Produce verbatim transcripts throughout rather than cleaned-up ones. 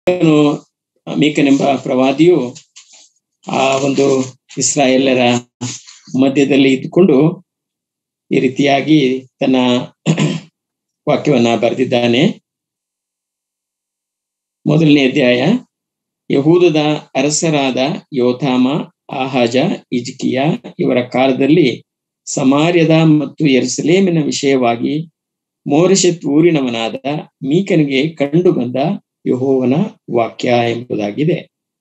ಮೀಕನೆಂಬ ಪ್ರವಾದಿಯು ಆ ಒಂದು ಇಸ್ರಾಯೇಲರ ಮಧ್ಯದಲ್ಲಿ ಇದ್ದುಕೊಂಡು ಈ ರೀತಿಯಾಗಿ ತನ್ನ ವಾಕ್ಯವನ್ನ ಬರೆದಿದ್ದಾನೆ. ಮೊದಲನೇ ಅಧ್ಯಾಯ. ಯಹೂದದ ಅರಸರಾದ ಯೋಥಾಮ, ಆಹಾಜ, ಹಿಜ್ಕೀಯ ಇವರ ಕಾಲದಲ್ಲಿ ಸಮಾರ್ಯದ ಮತ್ತು ಯೆರೂಸಲೇಮಿನ ವಿಷಯವಾಗಿ ಮೋರೆಷೆತ್ ಊರಿನವನಾದ ಮೀಕನಿಗೆ ಕಂಡು ಬಂದ ಯೆಹೋವನ ವಾಕ್ಯ ಎಂಬುದಾಗಿದೆ.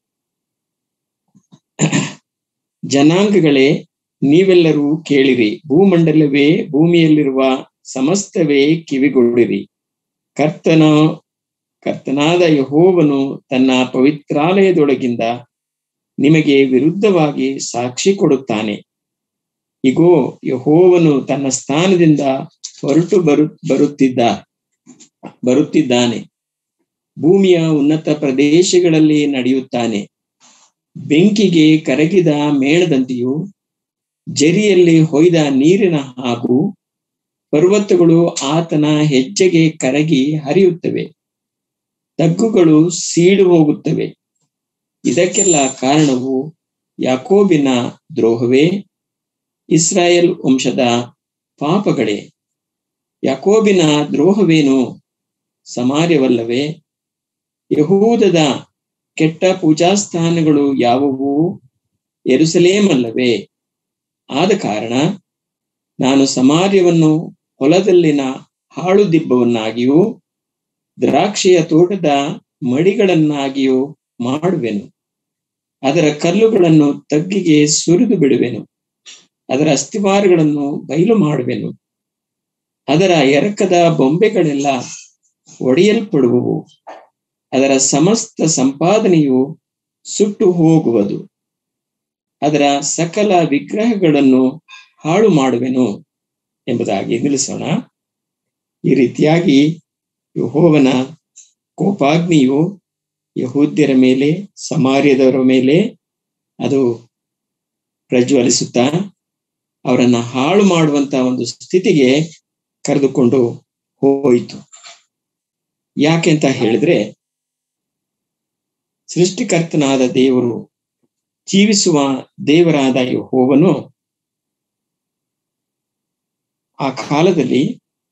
ಜನಾಂಗಗಳೇ, ನೀವೆಲ್ಲರೂ ಕೇಳಿರಿ. ಭೂಮಂಡಲವೇ, ಭೂಮಿಯಲ್ಲಿರುವ ಸಮಸ್ತವೇ ಕಿವಿಗೊಡಿರಿ. ಕರ್ತನ ಕರ್ತನಾದ ಯೆಹೋವನು ತನ್ನ ಪವಿತ್ರಾಲಯದೊಳಗಿಂದ ನಿಮಗೆ ವಿರುದ್ಧವಾಗಿ ಸಾಕ್ಷಿ ಕೊಡುತ್ತಾನೆ. ಇಗೋ, ಯೆಹೋವನು ತನ್ನ ಸ್ಥಾನದಿಂದ ಹೊರಟು ಬರು ಬರುತ್ತಿದ್ದ ಬರುತ್ತಿದ್ದಾನೆ. ಭೂಮಿಯ ಉನ್ನತ ಪ್ರದೇಶಗಳಲ್ಲಿ ನಡೆಯುತ್ತಾನೆ. ಬೆಂಕಿಗೆ ಕರಗಿದ ಮೇಣದಂತೆಯೂ ಜರಿಯಲ್ಲಿ ಹೊಯ್ದ ನೀರಿನ ಹಾಗೂ ಪರ್ವತಗಳು ಆತನ ಹೆಜ್ಜೆಗೆ ಕರಗಿ ಹರಿಯುತ್ತವೆ. ತಗ್ಗುಗಳು ಸೀಳು ಹೋಗುತ್ತವೆ. ಇದಕ್ಕೆಲ್ಲ ಕಾರಣವು ಯಾಕೋಬಿನ ದ್ರೋಹವೇ, ಇಸ್ರಾಯೇಲ್ ವಂಶದ ಪಾಪಗಳೇ. ಯಾಕೋಬಿನ ದ್ರೋಹವೇನು? ಸಮಾರ್ಯವಲ್ಲವೇ? ಯಹೂದದ ಕೆಟ್ಟ ಪೂಜಾಸ್ಥಾನಗಳು ಯಾವುವು? ಯೆರೂಸಲೇಮಲ್ಲವೇ? ಆದ ಕಾರಣ ನಾನು ಸಮಾರ್ಯವನ್ನು ಹೊಲದಲ್ಲಿನ ಹಾಳು ದಿಬ್ಬವನ್ನಾಗಿಯೂ ದ್ರಾಕ್ಷಿಯ ತೋಟದ ಮಡಿಗಳನ್ನಾಗಿಯೂ ಮಾಡುವೆನು. ಅದರ ಕಲ್ಲುಗಳನ್ನು ತಗ್ಗಿಗೆ ಸುರಿದು ಬಿಡುವೆನು. ಅದರ ಅಸ್ಥಿವಾರಗಳನ್ನು ಬಯಲು ಮಾಡುವೆನು. ಅದರ ಎರಕದ ಬೊಂಬೆಗಳೆಲ್ಲ ಒಡೆಯಲ್ಪಡುವವು. ಅದರ ಸಮಸ್ತ ಸಂಪಾದನೆಯು ಸುಟ್ಟು ಹೋಗುವುದು. ಅದರ ಸಕಲ ವಿಗ್ರಹಗಳನ್ನು ಹಾಳು ಮಾಡುವೆನು ಎಂಬುದಾಗಿ ನಿಲ್ಲಿಸೋಣ. ಈ ರೀತಿಯಾಗಿ ಯೆಹೋವನ ಕೋಪಾಗ್ನಿಯು ಯಹೂದ್ಯರ ಮೇಲೆ, ಸಮಾರ್ಯದವರ ಮೇಲೆ ಅದು ಪ್ರಜ್ವಲಿಸುತ್ತಾ ಅವರನ್ನ ಹಾಳು ಮಾಡುವಂತ ಒಂದು ಸ್ಥಿತಿಗೆ ಕರೆದುಕೊಂಡು ಹೋಯಿತು. ಯಾಕೆ ಅಂತ ಹೇಳಿದ್ರೆ, ಸೃಷ್ಟಿಕರ್ತನಾದ ದೇವರು, ಜೀವಿಸುವ ದೇವರಾದ ಯೆಹೋವನು ಆ ಕಾಲದಲ್ಲಿ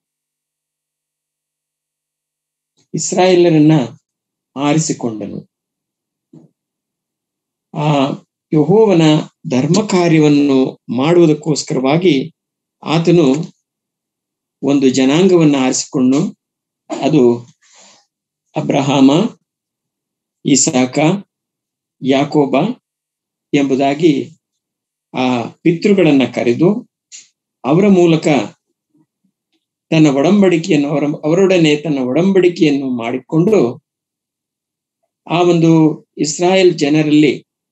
ಇಸ್ರಾಯೇಲರನ್ನ ಆರಿಸಿಕೊಂಡನು. ಆ ಯೆಹೋವನ ಧರ್ಮ ಕಾರ್ಯವನ್ನು ಮಾಡುವುದಕ್ಕೋಸ್ಕರವಾಗಿ ಆತನು ಒಂದು ಜನಾಂಗವನ್ನ ಆರಿಸಿಕೊಂಡು, ಅದು ಅಬ್ರಹಾಮ, ಇಸಾಕ, ಯಾಕೋಬ ಎಂಬುದಾಗಿ ಆ ಪಿತೃಗಳನ್ನ ಕರೆದು ಅವರ ಮೂಲಕ ತನ್ನ ಒಡಂಬಡಿಕೆಯನ್ನು ಅವರ ಅವರೊಡನೆ ತನ್ನ ಒಡಂಬಡಿಕೆಯನ್ನು ಮಾಡಿಕೊಂಡು ಆ ಒಂದು ಇಸ್ರಾಯೇಲ್ ಜನರಲ್ಲಿ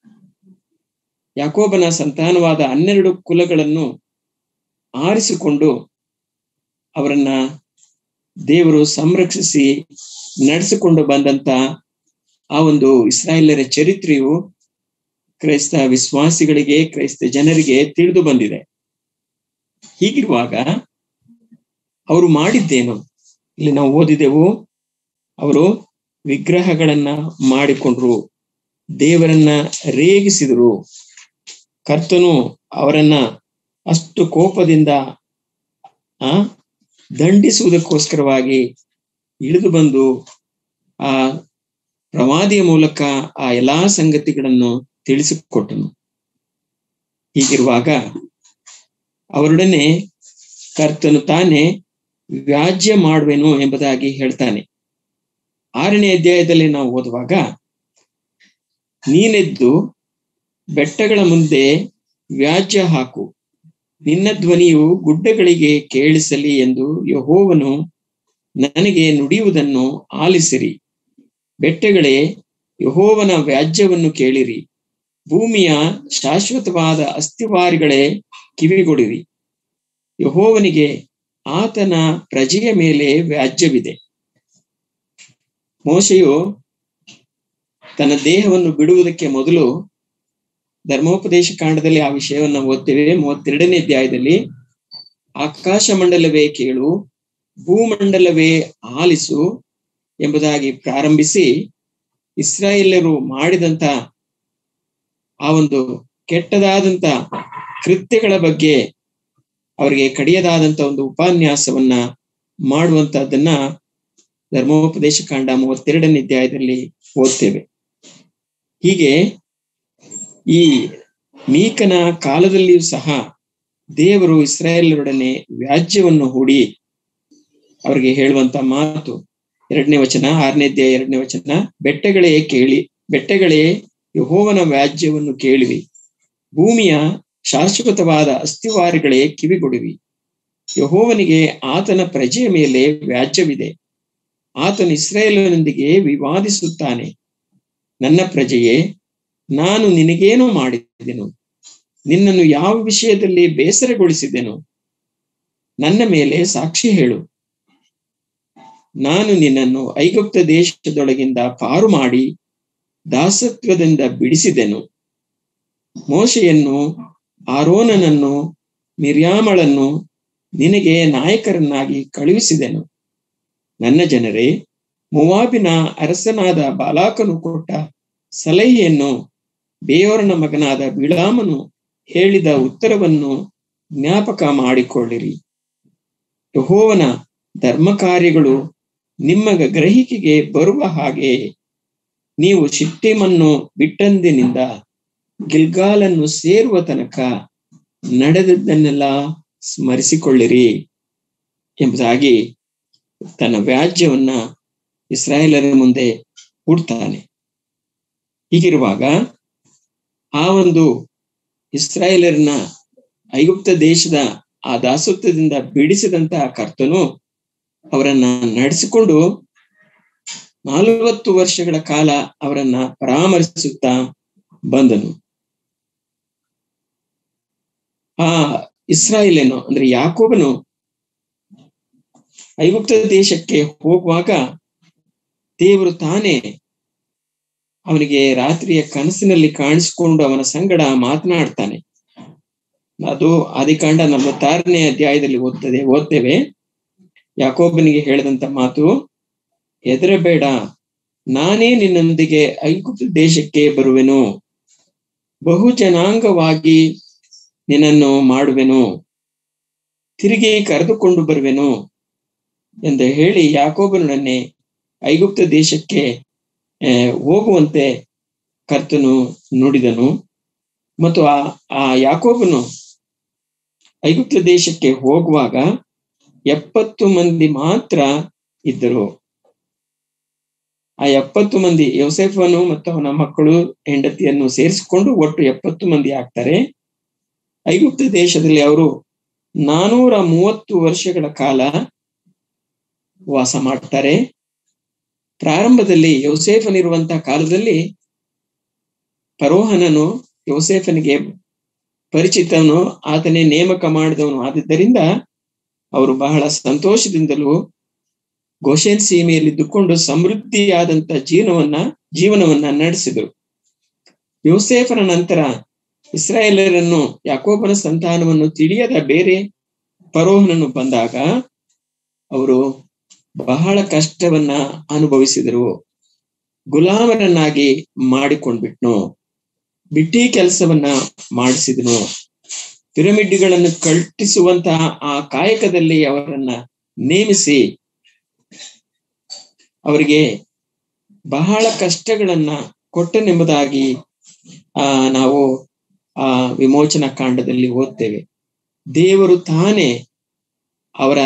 ಯಾಕೋಬನ ಸಂತಾನವಾದ ಹನ್ನೆರಡು ಕುಲಗಳನ್ನು ಆರಿಸಿಕೊಂಡು ಅವರನ್ನ ದೇವರು ಸಂರಕ್ಷಿಸಿ ನಡೆಸಿಕೊಂಡು ಬಂದಂತ ಆ ಒಂದು ಇಸ್ರಾಯೇಲರ ಚರಿತ್ರೆಯು ಕ್ರೈಸ್ತ ವಿಶ್ವಾಸಿಗಳಿಗೆ, ಕ್ರೈಸ್ತ ಜನರಿಗೆ ತಿಳಿದು ಬಂದಿದೆ. ಹೀಗಿರುವಾಗ ಅವರು ಮಾಡಿದ್ದೇನು? ಇಲ್ಲಿ ನಾವು ಓದಿದೆವು, ಅವರು ವಿಗ್ರಹಗಳನ್ನ ಮಾಡಿಕೊಂಡ್ರು, ದೇವರನ್ನ ರೇಗಿಸಿದರು. ಕರ್ತನು ಅವರನ್ನ ಅಷ್ಟು ಕೋಪದಿಂದ ಆ ದಂಡಿಸುವುದಕ್ಕೋಸ್ಕರವಾಗಿ ಇಳಿದು ಬಂದು ಆ ಪ್ರವಾದಿಯ ಮೂಲಕ ಆ ಎಲ್ಲಾ ಸಂಗತಿಗಳನ್ನು ತಿಳಿಸಿಕೊಟ್ಟನು. ಹೀಗಿರುವಾಗ ಅವರೊಡನೆ ಕರ್ತನು ತಾನೇ ವ್ಯಾಜ್ಯ ಮಾಡುವೆನು ಎಂಬುದಾಗಿ ಹೇಳ್ತಾನೆ. ಆರನೇ ಅಧ್ಯಾಯದಲ್ಲಿ ನಾವು ಓದುವಾಗ, ನೀನೆದ್ದು ಬೆಟ್ಟಗಳ ಮುಂದೆ ವ್ಯಾಜ್ಯ ಹಾಕು, ನಿನ್ನ ಧ್ವನಿಯು ಗುಡ್ಡಗಳಿಗೆ ಕೇಳಿಸಲಿ ಎಂದು ಯೆಹೋವನು ನನಗೆ ನುಡಿಯುವುದನ್ನು ಆಲಿಸಿರಿ. ಬೆಟ್ಟಗಳೇ, ಯೆಹೋವನ ವ್ಯಾಜ್ಯವನ್ನು ಕೇಳಿರಿ. ಭೂಮಿಯ ಶಾಶ್ವತವಾದ ಅಸ್ಥಿವಾರಿಗಳೇ, ಕಿವಿಗೊಡಿರಿ. ಯೆಹೋವನಿಗೆ ಆತನ ಪ್ರಜೆಯ ಮೇಲೆ ವ್ಯಾಜ್ಯವಿದೆ. ಮೋಶೆಯು ತನ್ನ ದೇಹವನ್ನು ಬಿಡುವುದಕ್ಕೆ ಮೊದಲು ಧರ್ಮೋಪದೇಶ ಕಾಂಡದಲ್ಲಿ ಆ ವಿಷಯವನ್ನು ಓದ್ತೇವೆ. ಮೂವತ್ತೆರಡನೇ ಅಧ್ಯಾಯದಲ್ಲಿ, ಆಕಾಶ ಮಂಡಲವೇ ಕೇಳು, ಭೂಮಂಡಲವೇ ಆಲಿಸು ಎಂಬುದಾಗಿ ಪ್ರಾರಂಭಿಸಿ ಇಸ್ರಾಯೇಲ್ಯರು ಮಾಡಿದಂತ ಆ ಒಂದು ಕೆಟ್ಟದಾದಂತ ಕೃತ್ಯಗಳ ಬಗ್ಗೆ ಅವರಿಗೆ ಕಡಿಯದಾದಂತ ಒಂದು ಉಪನ್ಯಾಸವನ್ನ ಮಾಡುವಂತಹದ್ದನ್ನ ಧರ್ಮೋಪದೇಶ ಕಾಂಡ ಮೂವತ್ತೆರಡನೇ ಅಧ್ಯಾಯದಲ್ಲಿ ಓದ್ತೇವೆ. ಹೀಗೆ ಈ ಮೀಕನ ಕಾಲದಲ್ಲಿಯೂ ಸಹ ದೇವರು ಇಸ್ರಾಯೇಲರೊಡನೆ ವ್ಯಾಜ್ಯವನ್ನು ಹೂಡಿ ಅವರಿಗೆ ಹೇಳುವಂತ ಮಾತು ಎರಡನೇ ವಚನ, ಆರನೇ ಅಧ್ಯಾಯ ಎರಡನೇ ವಚನ, ಬೆಟ್ಟಗಳೇ ಕೇಳಿ ಬೆಟ್ಟಗಳೇ ಯೆಹೋವನ ವ್ಯಾಜ್ಯವನ್ನು ಕೇಳಿವಿ, ಭೂಮಿಯ ಶಾಶ್ವತವಾದ ಅಸ್ಥಿವಾರಗಳೇ ಕಿವಿಗೊಡುವಿ. ಯೆಹೋವನಿಗೆ ಆತನ ಪ್ರಜೆಯ ಮೇಲೆ ವ್ಯಾಜ್ಯವಿದೆ, ಆತನು ಇಸ್ರಾಯೇಲನೊಂದಿಗೆ ವಿವಾದಿಸುತ್ತಾನೆ. ನನ್ನ ಪ್ರಜೆಯೇ, ನಾನು ನಿನಗೇನೋ ಮಾಡಿದೆನು? ನಿನ್ನನ್ನು ಯಾವ ವಿಷಯದಲ್ಲಿ ಬೇಸರಗೊಳಿಸಿದೆನು? ನನ್ನ ಮೇಲೆ ಸಾಕ್ಷಿ ಹೇಳು. ನಾನು ನಿನ್ನನ್ನು ಐಗುಪ್ತ ದೇಶದೊಳಗಿಂದ ಪಾರು ಮಾಡಿ ದಾಸತ್ವದಿಂದ ಬಿಡಿಸಿದೆನು. ಮೋಶೆಯನ್ನು, ಆರೋನನನ್ನು, ಮಿರ್ಯಾಮಳನ್ನು ನಿನಗೆ ನಾಯಕರನ್ನಾಗಿ ಕಳುಹಿಸಿದೆನು. ನನ್ನ ಜನರೇ, ಮೋವಾಬಿನ ಅರಸನಾದ ಬಾಲಾಕನು ಕೊಟ್ಟ ಸಲಹೆಯನ್ನು, ಬೇಯೋರನ ಮಗನಾದ ಬಿಳಾಮನು ಹೇಳಿದ ಉತ್ತರವನ್ನು ಜ್ಞಾಪಕ ಮಾಡಿಕೊಳ್ಳಿರಿ. ಯೆಹೋವನ ಧರ್ಮ ಕಾರ್ಯಗಳು ನಿಮ್ಮ ಗ್ರಹಿಕೆಗೆ ಬರುವ ಹಾಗೆ ನೀವು ಶಿಟ್ಟಿಮನ್ನು ಬಿಟ್ಟಂದಿನಿಂದ ಗಿಲ್ಗಾಲನ್ನು ಸೇರುವ ತನಕ ನಡೆದದ್ದನ್ನೆಲ್ಲ ಸ್ಮರಿಸಿಕೊಳ್ಳಿರಿ ಎಂಬುದಾಗಿ ತನ್ನ ವ್ಯಾಜ್ಯವನ್ನ ಇಸ್ರಾಯೇಲರ ಮುಂದೆ ಹೂಡ್ತಾನೆ. ಹೀಗಿರುವಾಗ ಆ ಒಂದು ಇಸ್ರಾಯೇಲರನ್ನ ಐಗುಪ್ತ ದೇಶದ ಆ ದಾಸತ್ವದಿಂದ ಬಿಡಿಸಿದಂತಹ ಕರ್ತನು ಅವರನ್ನ ನಡೆಸಿಕೊಂಡು ನಲವತ್ತು ವರ್ಷಗಳ ಕಾಲ ಅವರನ್ನ ಪರಾಮರ್ಶಿಸುತ್ತಾ ಬಂದನು. ಆ ಇಸ್ರಾಯೇಲನು ಅಂದ್ರೆ ಯಾಕೋಬನು ಐಗುಪ್ತ ದೇಶಕ್ಕೆ ಹೋಗುವಾಗ ದೇವರು ತಾನೇ ಅವನಿಗೆ ರಾತ್ರಿಯ ಕನಸಿನಲ್ಲಿ ಕಾಣಿಸಿಕೊಂಡು ಅವನ ಸಂಗಡ ಮಾತನಾಡ್ತಾನೆ. ಅದು ಆದಿಕಾಂಡ ನಲವತ್ತಾರನೇ ಅಧ್ಯಾಯದಲ್ಲಿ ಓದ್ತದೆ ಓದ್ತೇವೆ. ಯಾಕೋಬನಿಗೆ ಹೇಳಿದಂತ ಮಾತು, ಹೆದರಬೇಡ, ನಾನೇ ನಿನ್ನೊಂದಿಗೆ ಐಗುಪ್ತ ದೇಶಕ್ಕೆ ಬರುವೆನು, ಬಹು ಜನಾಂಗವಾಗಿ ನಿನ್ನನ್ನು ಮಾಡುವೆನು, ತಿರುಗಿ ಕರೆದುಕೊಂಡು ಬರುವೆನು ಎಂದು ಹೇಳಿ ಯಾಕೋಬನನ್ನೇ ಐಗುಪ್ತ ದೇಶಕ್ಕೆ ಹೋಗುವಂತೆ ಕರ್ತನು ನುಡಿದನು. ಮತ್ತು ಆ ಆ ಯಾಕೋಬನು ಐಗುಪ್ತ ದೇಶಕ್ಕೆ ಹೋಗುವಾಗ ಎಪ್ಪತ್ತು ಮಂದಿ ಮಾತ್ರ ಇದ್ದರು. ಆ ಎಪ್ಪತ್ತು ಮಂದಿ ಯೋಸೇಫನು ಮತ್ತು ಅವನ ಮಕ್ಕಳು ಹೆಂಡತಿಯನ್ನು ಸೇರಿಸಿಕೊಂಡು ಒಟ್ಟು ಎಪ್ಪತ್ತು ಮಂದಿ ಆಗ್ತಾರೆ. ಐಗುಪ್ತ ದೇಶದಲ್ಲಿ ಅವರು ನಾನೂರ ಮೂವತ್ತು ವರ್ಷಗಳ ಕಾಲ ವಾಸ ಮಾಡ್ತಾರೆ. ಪ್ರಾರಂಭದಲ್ಲಿ ಯೋಸೇಫನಿರುವಂತಹ ಕಾಲದಲ್ಲಿ ಫರೋಹನನು ಯೋಸೇಫನಿಗೆ ಪರಿಚಿತನು, ಆತನೇ ನೇಮಕ ಮಾಡಿದವನು. ಆದ್ದರಿಂದ ಅವರು ಬಹಳ ಸಂತೋಷದಿಂದಲೂ ಗೋಷೆನ್ ಸೀಮೆಯಲ್ಲಿ ಇದ್ದುಕೊಂಡು ಸಮೃದ್ಧಿಯಾದಂತ ಜೀವನವನ್ನ ಜೀವನವನ್ನ ನಡೆಸಿದರು. ಯೋಸೇಫನ ನಂತರ ಇಸ್ರಾಯೇಲರನ್ನು, ಯಾಕೋಬನ ಸಂತಾನವನ್ನು ತಿಳಿಯದ ಬೇರೆ ಫರೋಹನನು ಬಂದಾಗ ಅವರು ಬಹಳ ಕಷ್ಟವನ್ನ ಅನುಭವಿಸಿದರು. ಗುಲಾಮರನ್ನಾಗಿ ಮಾಡಿಕೊಂಡ್ಬಿಟ್ನು, ಬಿಟ್ಟಿ ಕೆಲಸವನ್ನ ಮಾಡಿಸಿದನು. ಪಿರಮಿಡ್ಗಳನ್ನು ಕಟ್ಟಿಸುವಂತಹ ಆ ಕಾಯಕದಲ್ಲಿ ಅವರನ್ನ ನೇಮಿಸಿ ಅವರಿಗೆ ಬಹಳ ಕಷ್ಟಗಳನ್ನ ಕೊಟ್ಟನೆಂಬುದಾಗಿ ಆ ನಾವು ಆ ವಿಮೋಚನಾ ಕಾಂಡದಲ್ಲಿ ಓದ್ತೇವೆ. ದೇವರು ತಾನೇ ಅವರ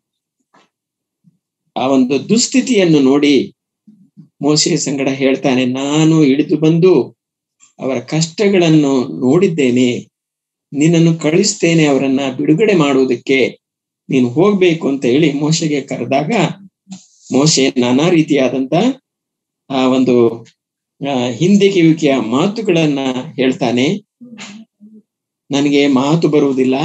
ಆ ಒಂದು ದುಸ್ಥಿತಿಯನ್ನು ನೋಡಿ ಮೋಶೆಯ ಸಂಗಡ ಹೇಳ್ತಾನೆ, ನಾನು ಇಳಿದು ಬಂದು ಅವರ ಕಷ್ಟಗಳನ್ನು ನೋಡಿದ್ದೇನೆ, ನಿನ್ನನ್ನು ಕಳಿಸ್ತೇನೆ ಅವರನ್ನ ಬಿಡುಗಡೆ ಮಾಡುವುದಕ್ಕೆ, ನೀನು ಹೋಗ್ಬೇಕು ಅಂತ ಹೇಳಿ ಮೋಶೆಗೆ ಕರೆದಾಗ ಮೋಶೆ ನಾನಾ ರೀತಿಯಾದಂತ ಆ ಒಂದು ಹಿಂದೆಗೆಯುವಿಕೆಯ ಮಾತುಗಳನ್ನ ಹೇಳ್ತಾನೆ. ನನಗೆ ಮಾತು ಬರುವುದಿಲ್ಲ,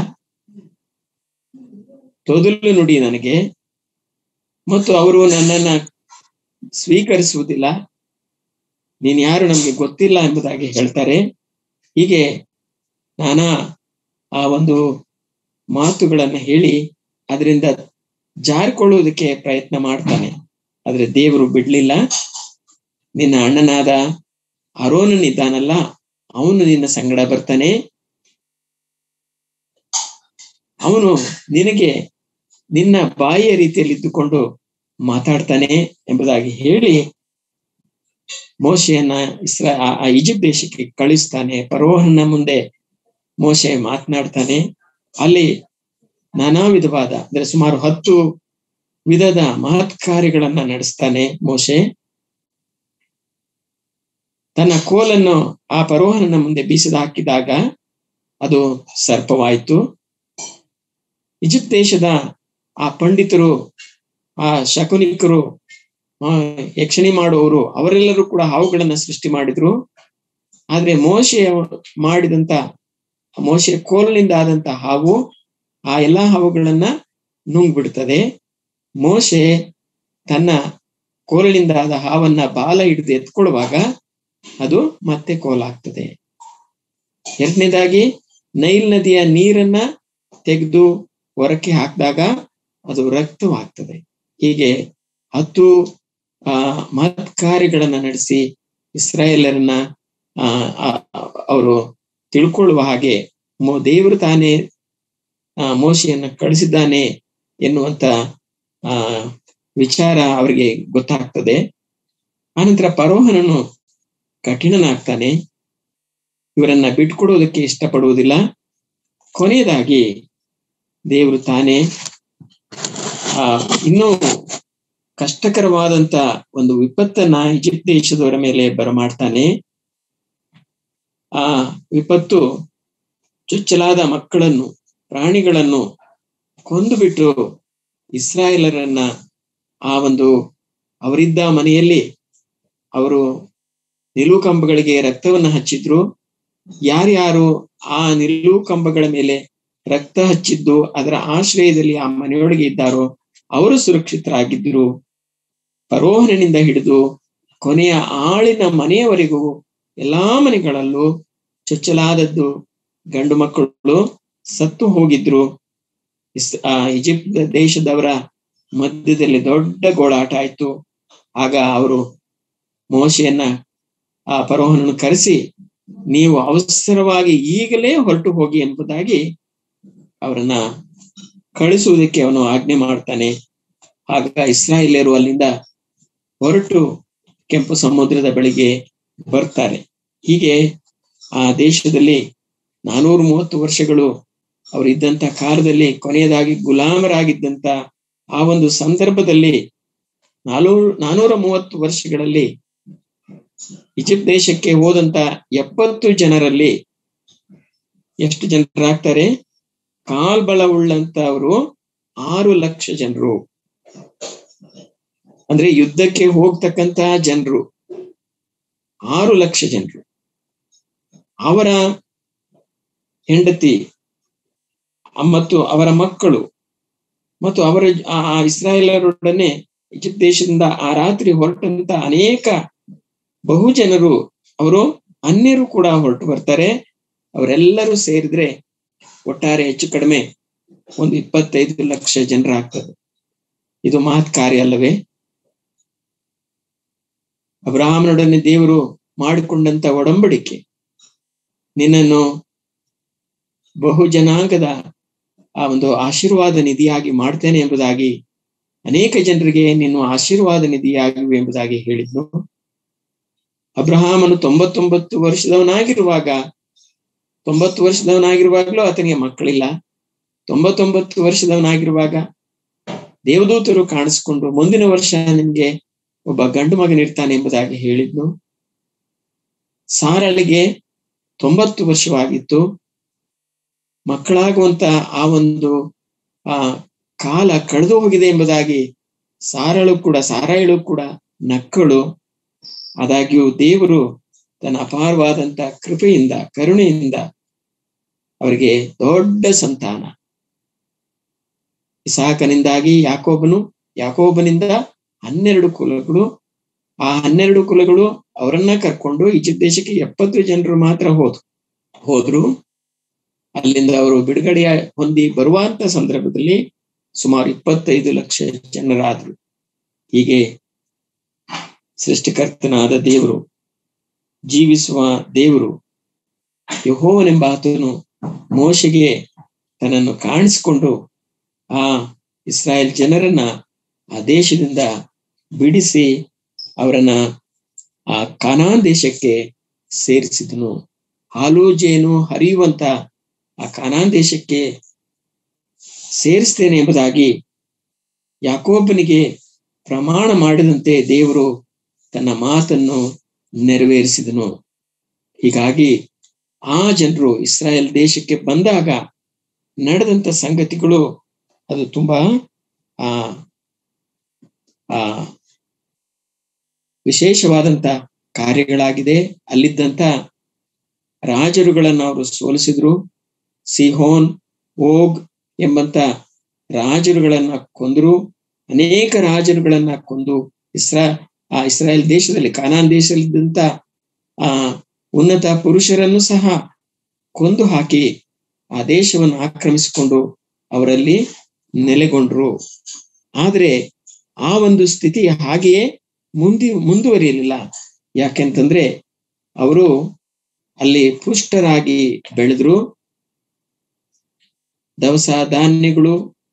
ತೊದಲು ನುಡಿ ನನಗೆ, ಮತ್ತು ಅವರು ನನ್ನನ್ನ ಸ್ವೀಕರಿಸುವುದಿಲ್ಲ, ನೀನ್ ಯಾರು ನಮ್ಗೆ ಗೊತ್ತಿಲ್ಲ ಎಂಬುದಾಗಿ ಹೇಳ್ತಾರೆ. ಹೀಗೆ ನಾನಾ ಆ ಒಂದು ಮಾತುಗಳನ್ನ ಹೇಳಿ ಅದರಿಂದ ಜಾರಿಕೊಳ್ಳುವುದಕ್ಕೆ ಪ್ರಯತ್ನ ಮಾಡ್ತಾನೆ. ಆದ್ರೆ ದೇವರು ಬಿಡ್ಲಿಲ್ಲ. ನಿನ್ನ ಅಣ್ಣನಾದ ಆರೋನನಿದ್ದಾನಲ್ಲ, ಅವನು ನಿನ್ನ ಸಂಗಡ ಬರ್ತಾನೆ. ಅವನು ನಿನಗೆ ನಿನ್ನ ಬಾಯಿಯ ರೀತಿಯಲ್ಲಿ ಇದ್ದುಕೊಂಡು ಮಾತಾಡ್ತಾನೆ ಎಂಬುದಾಗಿ ಹೇಳಿ ಮೋಶೆಯನ್ನ ಇಸ್ರಾ ಆ ಈಜಿಪ್ಟ್ ದೇಶಕ್ಕೆ ಕಳಿಸ್ತಾನೆ. ಫರೋಹನ ಮುಂದೆ ಮೋಶೆ ಮಾತನಾಡ್ತಾನೆ. ಅಲ್ಲಿ ನಾನಾ ವಿಧವಾದ ಅಂದ್ರೆ ಸುಮಾರು ಹತ್ತು ವಿಧದ ಮಹತ್ ಕಾರ್ಯಗಳನ್ನ ನಡೆಸ್ತಾನೆ ಮೋಶೆ. ತನ್ನ ಕೋಲನ್ನು ಆ ಫರೋಹನ ಮುಂದೆ ಬೀಸದ ಹಾಕಿದಾಗ ಅದು ಸರ್ಪವಾಯಿತು. ಈಜಿಪ್ಟ್ ದೇಶದ ಆ ಪಂಡಿತರು, ಆ ಶಕುನಿಕರು, ಆ ಯಕ್ಷಣಿ ಮಾಡುವವರು ಅವರೆಲ್ಲರೂ ಕೂಡ ಹಾವುಗಳನ್ನ ಸೃಷ್ಟಿ ಮಾಡಿದ್ರು. ಆದ್ರೆ ಮೋಶೆ ಮಾಡಿದಂತ ಮೋಶೆ ಕೋಲಿನಿಂದ ಆದಂತ ಹಾವು ಆ ಎಲ್ಲಾ ಹಾವುಗಳನ್ನ ನುಂಗ್ಬಿಡ್ತದೆ. ಮೋಶೆ ತನ್ನ ಕೋಲಿನಿಂದ ಆದ ಹಾವನ್ನ ಬಾಲ ಹಿಡಿದು ಎತ್ಕೊಳ್ಳುವಾಗ ಅದು ಮತ್ತೆ ಕೋಲಾಗ್ತದೆ. ಎರಡನೇದಾಗಿ ನೈಲ್ ನದಿಯ ನೀರನ್ನ ತೆಗೆದು ಹೊರಕ್ಕೆ ಹಾಕಿದಾಗ ಅದು ರಕ್ತವಾಗ್ತದೆ. ಹೀಗೆ ಹತ್ತು ಆ ಮಹತ್ ಕಾರ್ಯಗಳನ್ನ ನಡೆಸಿ ಇಸ್ರಾಯೇಲರನ್ನ ಆ ಅವರು ತಿಳ್ಕೊಳ್ಳುವ ಹಾಗೆ ಮೋ ದೇವರು ತಾನೇ ಆ ಮೋಶೆಯನ್ನ ಕಳಿಸಿದ್ದಾನೆ ಎನ್ನುವಂತ ಆ ವಿಚಾರ ಅವರಿಗೆ ಗೊತ್ತಾಗ್ತದೆ. ಆನಂತರ ಫರೋಹನನು ಕಠಿಣನಾಗ್ತಾನೆ, ಇವರನ್ನ ಬಿಟ್ಕೊಡೋದಕ್ಕೆ ಇಷ್ಟಪಡುವುದಿಲ್ಲ. ಕೊನೆಯದಾಗಿ ದೇವರು ತಾನೇ ಆ ಇನ್ನೂ ಕಷ್ಟಕರವಾದಂತ ಒಂದು ವಿಪತ್ತನ್ನ ಈಜಿಪ್ಟ್ ದೇಶದವರ ಮೇಲೆ ಬರಮಾಡ್ತಾನೆ. ಆ ವಿಪತ್ತು ಚೊಚ್ಚಲಾದ ಮಕ್ಕಳನ್ನು, ಪ್ರಾಣಿಗಳನ್ನು ಕೊಂದು ಬಿಟ್ಟು ಇಸ್ರಾಯೇಲರನ್ನ ಆ ಒಂದು ಅವರಿದ್ದ ಮನೆಯಲ್ಲಿ ಅವರು ನಿಲುವು ಕಂಬಗಳಿಗೆ ರಕ್ತವನ್ನ ಹಚ್ಚಿದ್ರು. ಯಾರ್ಯಾರು ಆ ನಿಲುವು ಕಂಬಗಳ ಮೇಲೆ ರಕ್ತ ಹಚ್ಚಿದ್ದು ಅದರ ಆಶ್ರಯದಲ್ಲಿ ಆ ಮನೆಯೊಳಗೆ ಇದ್ದಾರೋ ಅವರು ಸುರಕ್ಷಿತರಾಗಿದ್ದರು. ಫರೋಹನಿಂದ ಹಿಡಿದು ಕೊನೆಯ ಆಳಿನ ಮನೆಯವರೆಗೂ ಎಲ್ಲಾ ಮನೆಗಳಲ್ಲೂ ಚೊಚ್ಚಲಾದದ್ದು ಗಂಡು ಮಕ್ಕಳು ಸತ್ತು ಹೋಗಿದ್ರು. ಇಸ್ ಆ ಈಜಿಪ್ಟ್ ದೇಶದವರ ಮಧ್ಯದಲ್ಲಿ ದೊಡ್ಡ ಗೋಳಾಟ ಆಯ್ತು. ಆಗ ಅವರು ಮೋಶೆಯನ್ನ ಆ ಫರೋಹನನ್ನು ಕರೆಸಿ, ನೀವು ಅವಸರವಾಗಿ ಈಗಲೇ ಹೊರಟು ಹೋಗಿ ಎಂಬುದಾಗಿ ಅವರನ್ನ ಕಳಿಸುವುದಕ್ಕೆ ಅವನು ಆಜ್ಞೆ ಮಾಡ್ತಾನೆ. ಆಗ ಇಸ್ರಾಯೇಲ್ಯರು ಅಲ್ಲಿಂದ ಹೊರಟು ಕೆಂಪು ಸಮುದ್ರದ ಬಳಿಗೆ ಬರ್ತಾರೆ. ಹೀಗೆ ಆ ದೇಶದಲ್ಲಿ ನಾನೂರ ಮೂವತ್ತು ವರ್ಷಗಳು ಅವರಿದ್ದಂತ ಕಾಲದಲ್ಲಿ ಕೊನೆಯದಾಗಿ ಗುಲಾಮರಾಗಿದ್ದಂತ ಆ ಒಂದು ಸಂದರ್ಭದಲ್ಲಿ ನಾನೂರು ನಾನೂರ ಮೂವತ್ತು ವರ್ಷಗಳಲ್ಲಿ ಈಜಿಪ್ಟ್ ದೇಶಕ್ಕೆ ಹೋದಂತ ಎಪ್ಪತ್ತು ಜನರಲ್ಲಿ ಎಷ್ಟು ಜನರಾಗ್ತಾರೆ? ಕಾಲ್ಬಲವುಳ್ಳಂತವರು ಆರು ಲಕ್ಷ ಜನರು. ಅಂದ್ರೆ ಯುದ್ಧಕ್ಕೆ ಹೋಗ್ತಕ್ಕಂತ ಜನರು ಆರು ಲಕ್ಷ ಜನರು. ಅವರ ಹೆಂಡತಿ ಮತ್ತು ಅವರ ಮಕ್ಕಳು ಮತ್ತು ಅವರ ಆ ಇಸ್ರಾಯೇಲರೊಡನೆ ಈಜಿಪ್ಟ್ ದೇಶದಿಂದ ಆ ರಾತ್ರಿ ಹೊರಟಂತ ಅನೇಕ ಬಹು ಜನರು, ಅವರು ಅನ್ಯರು ಕೂಡ ಹೊರಟು ಬರ್ತಾರೆ. ಅವರೆಲ್ಲರೂ ಸೇರಿದ್ರೆ ಒಟ್ಟಾರೆ ಹೆಚ್ಚು ಕಡಿಮೆ ಒಂದು ಇಪ್ಪತ್ತೈದು ಲಕ್ಷ ಜನರಾಗ್ತದೆ. ಇದು ಮಹತ್ ಕಾರ್ಯ ಅಲ್ಲವೇ? ಅಬ್ರಹಾಮನೊಡನೆ ದೇವರು ಮಾಡಿಕೊಂಡಂತ ಒಡಂಬಡಿಕೆ, ನಿನ್ನನ್ನು ಬಹು ಜನಾಂಗದ ಆ ಒಂದು ಆಶೀರ್ವಾದ ನಿಧಿಯಾಗಿ ಮಾಡ್ತೇನೆ ಎಂಬುದಾಗಿ, ಅನೇಕ ಜನರಿಗೆ ನೀನು ಆಶೀರ್ವಾದ ನಿಧಿಯಾಗಿವೆ ಎಂಬುದಾಗಿ ಹೇಳಿದ್ನು. ಅಬ್ರಹಾಮನು ತೊಂಬತ್ತೊಂಬತ್ತು ವರ್ಷದವನಾಗಿರುವಾಗ ತೊಂಬತ್ತು ವರ್ಷದವನಾಗಿರುವಾಗಲೂ ಆತನಿಗೆ ಮಕ್ಕಳಿಲ್ಲ. ತೊಂಬತ್ತೊಂಬತ್ತು ವರ್ಷದವನಾಗಿರುವಾಗ ದೇವದೂತರು ಕಾಣಿಸ್ಕೊಂಡು ಮುಂದಿನ ವರ್ಷ ನಿಮ್ಗೆ ಒಬ್ಬ ಗಂಡು ಮಗನಿರ್ತಾನೆ ಎಂಬುದಾಗಿ ಹೇಳಿದ್ನು. ಸಾರಳಿಗೆ ತೊಂಬತ್ತು ವರ್ಷವಾಗಿತ್ತು. ಮಕ್ಕಳಾಗುವಂತ ಆ ಒಂದು ಆ ಕಾಲ ಕಳೆದು ಹೋಗಿದೆ ಎಂಬುದಾಗಿ ಸಾರಳು ಕೂಡ ಸಾರಾಯಳು ಕೂಡ ನಕ್ಕಳು. ಆದಾಗ್ಯೂ ದೇವರು ತನ್ನ ಅಪಾರವಾದಂತ ಕೃಪೆಯಿಂದ, ಕರುಣೆಯಿಂದ ಅವರಿಗೆ ದೊಡ್ಡ ಸಂತಾನ ಇಸಾಕನಿಂದಾಗಿ ಯಾಕೋಬನು, ಯಾಕೋಬನಿಂದ ಹನ್ನೆರಡು ಕುಲಗಳು. ಆ ಹನ್ನೆರಡು ಕುಲಗಳು ಅವರನ್ನ ಕರ್ಕೊಂಡು ಈಜಿಪ್ಟ್ ದೇಶಕ್ಕೆ ಎಪ್ಪತ್ತು ಜನರು ಮಾತ್ರ ಹೋದ್ರು ಹೋದ್ರು ಅಲ್ಲಿಂದ ಅವರು ಬಿಡುಗಡೆಯ ಹೊಂದಿ ಬರುವಂತ ಸಂದರ್ಭದಲ್ಲಿ ಸುಮಾರು ಇಪ್ಪತ್ತೈದು ಲಕ್ಷ ಜನರಾದ್ರು. ಹೀಗೆ ಸೃಷ್ಟಿಕರ್ತನಾದ ದೇವರು, ಜೀವಿಸುವ ದೇವರು ಯೆಹೋವನೆಂಬ ಆತನು ಮೋಶೆಗೆ ತನ್ನನ್ನು ಕಾಣಿಸಿಕೊಂಡು ಆ ಇಸ್ರಾಯೇಲ್ ಜನರನ್ನ ಆ ದೇಶದಿಂದ ಬಿಡಿಸಿ ಅವರನ್ನ ಆ ಕಾನಾನ್ ದೇಶಕ್ಕೆ ಸೇರಿಸಿದನು. ಹಾಲು ಜೇನು ಹರಿಯುವಂತ ಆ ಕಾನಾನ್ ದೇಶಕ್ಕೆ ಸೇರಿಸ್ತೇನೆ ಎಂಬುದಾಗಿ ಯಾಕೋಬನಿಗೆ ಪ್ರಮಾಣ ಮಾಡಿದಂತೆ ದೇವರು ತನ್ನ ಮಾತನ್ನು ನೆರವೇರಿಸಿದನು. ಹೀಗಾಗಿ ಆ ಜನರು ಇಸ್ರಾಯೇಲ್ ದೇಶಕ್ಕೆ ಬಂದಾಗ ನಡೆದಂತ ಸಂಗತಿಗಳು ಅದು ತುಂಬಾ ಆ ಆ ವಿಶೇಷವಾದಂತ ಕಾರ್ಯಗಳಾಗಿದೆ. ಅಲ್ಲಿದ್ದಂತ ರಾಜರುಗಳನ್ನ ಅವರು ಸೋಲಿಸಿದ್ರು. ಸಿಹೋನ್, ಓಗ್ ಎಂಬಂತ ರಾಜರುಗಳನ್ನ ಕೊಂದರು. ಅನೇಕ ರಾಜರುಗಳನ್ನ ಕೊಂದು ಇಸ್ರಾ ಆ ಇಸ್ರಾಯೇಲ್ ದೇಶದಲ್ಲಿ ಕಾನಾನ್ ದೇಶದಲ್ಲಿದ್ದಂತ ಆ ಉನ್ನತ ಪುರುಷರನ್ನು ಸಹ ಕೊಂದು ಹಾಕಿ ಆ ದೇಶವನ್ನು ಆಕ್ರಮಿಸಿಕೊಂಡು ಅವರಲ್ಲಿ ನೆಲೆಗೊಂಡ್ರು. ಆದ್ರೆ ಆ ಒಂದು ಸ್ಥಿತಿ ಹಾಗೆಯೇ ಮುಂದಿ ಮುಂದುವರಿಯಲಿಲ್ಲ. ಯಾಕೆಂತಂದ್ರೆ ಅವರು ಅಲ್ಲಿ ಪುಷ್ಟರಾಗಿ ಬೆಳೆದ್ರು. ದವಸ ಧಾನ್ಯಗಳು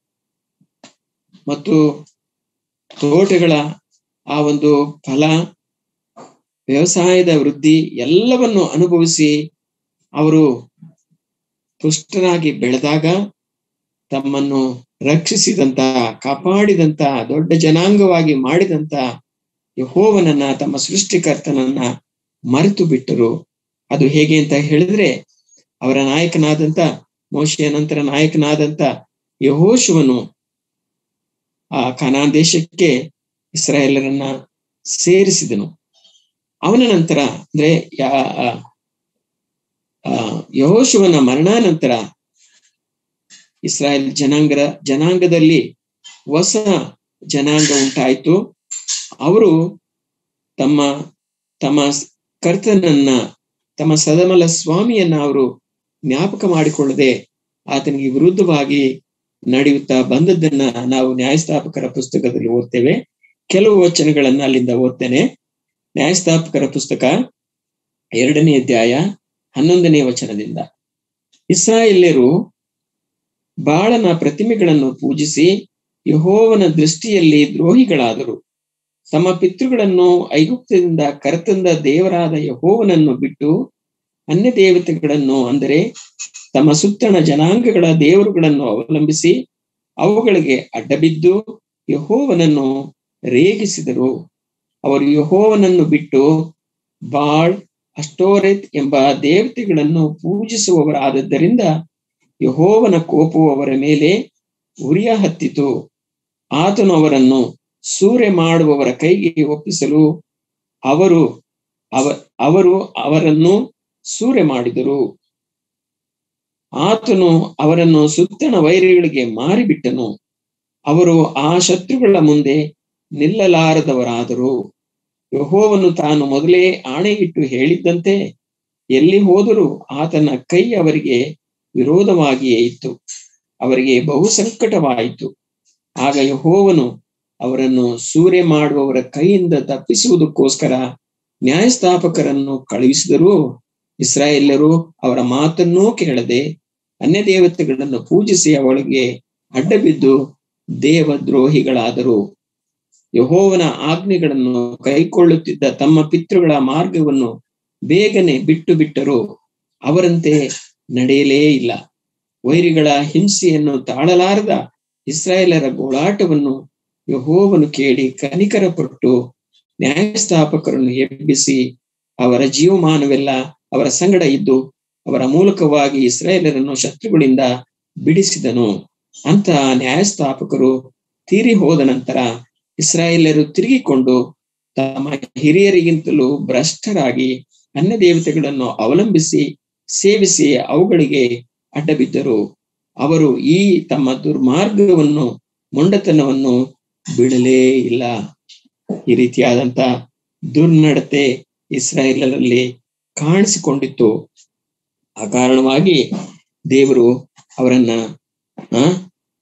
ಮತ್ತು ತೋಟಗಳ ಆ ಒಂದು ಫಲ, ವ್ಯವಸಾಯದ ವೃದ್ಧಿ ಎಲ್ಲವನ್ನು ಅನುಭವಿಸಿ ಅವರು ಪುಷ್ಟರಾಗಿ ಬೆಳೆದಾಗ ತಮ್ಮನ್ನು ರಕ್ಷಿಸಿದಂತ ಕಾಪಾಡಿದಂತ ದೊಡ್ಡ ಜನಾಂಗವಾಗಿ ಮಾಡಿದಂತ ಯೆಹೋವನನ್ನ, ತಮ್ಮ ಸೃಷ್ಟಿಕರ್ತನನ್ನ ಮರೆತು ಬಿಟ್ಟರು. ಅದು ಹೇಗೆ ಅಂತ ಹೇಳಿದ್ರೆ, ಅವರ ನಾಯಕನಾದಂತ ಮೋಶೆಯ ನಂತರ ನಾಯಕನಾದಂತ ಯೆಹೋಶುವನು ಆ ಕಾನಾನ್ ದೇಶಕ್ಕೆ ಇಸ್ರಾಯೇಲರನ್ನ ಸೇರಿಸಿದನು. ಅವನ ನಂತರ ಅಂದ್ರೆ ಯಾ ಯೆಹೋಶುವನ ಮರಣಾನಂತರ ಇಸ್ರಾಯೇಲ್ ಜನಾಂಗ ಜನಾಂಗದಲ್ಲಿ ಹೊಸ ಜನಾಂಗ ಉಂಟಾಯಿತು. ಅವರು ತಮ್ಮ ತಮ್ಮ ಕರ್ತನನ್ನ, ತಮ್ಮ ಸದಮಲ ಸ್ವಾಮಿಯನ್ನ ಅವರು ಜ್ಞಾಪಕ ಮಾಡಿಕೊಳ್ಳದೆ ಆತನಿಗೆ ವಿರುದ್ಧವಾಗಿ ನಡೆಯುತ್ತಾ ಬಂದದ್ದನ್ನ ನಾವು ನ್ಯಾಯಸ್ಥಾಪಕರ ಪುಸ್ತಕದಲ್ಲಿ ಓದ್ತೇವೆ. ಕೆಲವು ವಚನಗಳನ್ನ ಅಲ್ಲಿಂದ ಓದ್ತೇನೆ. ನ್ಯಾಯಸ್ಥಾಪಕರ ಪುಸ್ತಕ ಎರಡನೇ ಅಧ್ಯಾಯ ಹನ್ನೊಂದನೇ ವಚನದಿಂದ, ಇಸ್ರಾಯೇಲ್ಯರು ಬಾಳನ ಪ್ರತಿಮೆಗಳನ್ನು ಪೂಜಿಸಿ ಯೆಹೋವನ ದೃಷ್ಟಿಯಲ್ಲಿ ದ್ರೋಹಿಗಳಾದರು. ತಮ್ಮ ಪಿತೃಗಳನ್ನು ಐಗುಪ್ತದಿಂದ ಕರೆತಂದ ದೇವರಾದ ಯೆಹೋವನನ್ನು ಬಿಟ್ಟು ಅನ್ಯ ದೇವತೆಗಳನ್ನು, ಅಂದರೆ ತಮ್ಮ ಸುತ್ತಣ ಜನಾಂಗಗಳ ದೇವರುಗಳನ್ನು ಅವಲಂಬಿಸಿ ಅವುಗಳಿಗೆ ಅಡ್ಡಬಿದ್ದು ಯೆಹೋವನನ್ನು ರೇಗಿಸಿದರು. ಅವರು ಯೆಹೋವನನ್ನು ಬಿಟ್ಟು ಬಾಳ್, ಅಷ್ಟೋರೆತ್ ಎಂಬ ದೇವತೆಗಳನ್ನು ಪೂಜಿಸುವವರಾದದ್ದರಿಂದ ಯೆಹೋವನ ಕೋಪವು ಅವರ ಮೇಲೆ ಉರಿಯ ಹತ್ತಿತು. ಆತನು ಅವರನ್ನು ಸೂರೆ ಮಾಡುವವರ ಕೈಗೆ ಒಪ್ಪಿಸಲು ಅವರು ಅವ ಅವರು ಅವರನ್ನು ಸೂರೆ ಮಾಡಿದರು. ಆತನು ಅವರನ್ನು ಸುತ್ತಣ ವೈರಿಗಳಿಗೆ ಮಾರಿಬಿಟ್ಟನು. ಅವರು ಆ ಶತ್ರುಗಳ ಮುಂದೆ ನಿಲ್ಲಲಾರದವರಾದರು. ಯೆಹೋವನು ತಾನು ಮೊದಲೇ ಆಣೆಯಿಟ್ಟು ಹೇಳಿದ್ದಂತೆ ಎಲ್ಲಿ ಹೋದರೂ ಆತನ ಕೈ ಅವರಿಗೆ ವಿರೋಧವಾಗಿಯೇ ಇತ್ತು. ಅವರಿಗೆ ಬಹು ಸಂಕಟವಾಯಿತು. ಆಗ ಯೆಹೋವನು ಅವರನ್ನು ಸೂರೆ ಮಾಡುವವರ ಕೈಯಿಂದ ತಪ್ಪಿಸುವುದಕ್ಕೋಸ್ಕರ ನ್ಯಾಯಸ್ಥಾಪಕರನ್ನು ಕಳುಹಿಸಿದರೂ ಇಸ್ರಾಯೇಲ್ಯರು ಅವರ ಮಾತನ್ನೂ ಕೇಳದೆ ಅನ್ಯ ದೇವತೆಗಳನ್ನು ಪೂಜಿಸಿ ಅವಳಿಗೆ ಅಡ್ಡಬಿದ್ದು ದೇವದ್ರೋಹಿಗಳಾದರು. ಯೆಹೋವನ ಆಜ್ಞೆಗಳನ್ನು ಕೈಕೊಳ್ಳುತ್ತಿದ್ದ ತಮ್ಮ ಪಿತೃಗಳ ಮಾರ್ಗವನ್ನು ಬೇಗನೆ ಬಿಟ್ಟು ಬಿಟ್ಟರು. ಅವರಂತೆ ನಡೆಯಲೇ ಇಲ್ಲ. ವೈರಿಗಳ ಹಿಂಸೆಯನ್ನು ತಾಳಲಾರದ ಇಸ್ರಾಯೇಲರ ಗೋಳಾಟವನ್ನು ಯೆಹೋವನು ಕೇಳಿ ಕನಿಕರಪಟ್ಟು ನ್ಯಾಯಸ್ಥಾಪಕರನ್ನು ಎಬ್ಬಿಸಿ ಅವರ ಜೀವಮಾನವೆಲ್ಲ ಅವರ ಸಂಗಡ ಇದ್ದು ಅವರ ಮೂಲಕವಾಗಿ ಇಸ್ರಾಯೇಲರನ್ನು ಶತ್ರುಗಳಿಂದ ಬಿಡಿಸಿದನು. ಅಂತ ನ್ಯಾಯಸ್ಥಾಪಕರು ತೀರಿ ಹೋದ ನಂತರ ಇಸ್ರಾಯೇಲರು ತಿರುಗಿಕೊಂಡು ತಮ್ಮ ಹಿರಿಯರಿಗಿಂತಲೂ ಭ್ರಷ್ಟರಾಗಿ ಅನ್ಯ ದೇವತೆಗಳನ್ನು ಅವಲಂಬಿಸಿ ಸೇವಿಸಿ ಅವುಗಳಿಗೆ ಅಡ್ಡಬಿದ್ದರು. ಅವರು ಈ ತಮ್ಮ ದುರ್ಮಾರ್ಗವನ್ನು, ಮೊಂಡತನವನ್ನು ಬಿಡಲೇ ಇಲ್ಲ. ಈ ರೀತಿಯಾದಂತ ದುರ್ನಡತೆ ಇಸ್ರಾಯೇಲರಲ್ಲಿ ಕಾಣಿಸಿಕೊಂಡಿತ್ತು. ಆ ಕಾರಣವಾಗಿ ದೇವರು ಅವರನ್ನ ಆ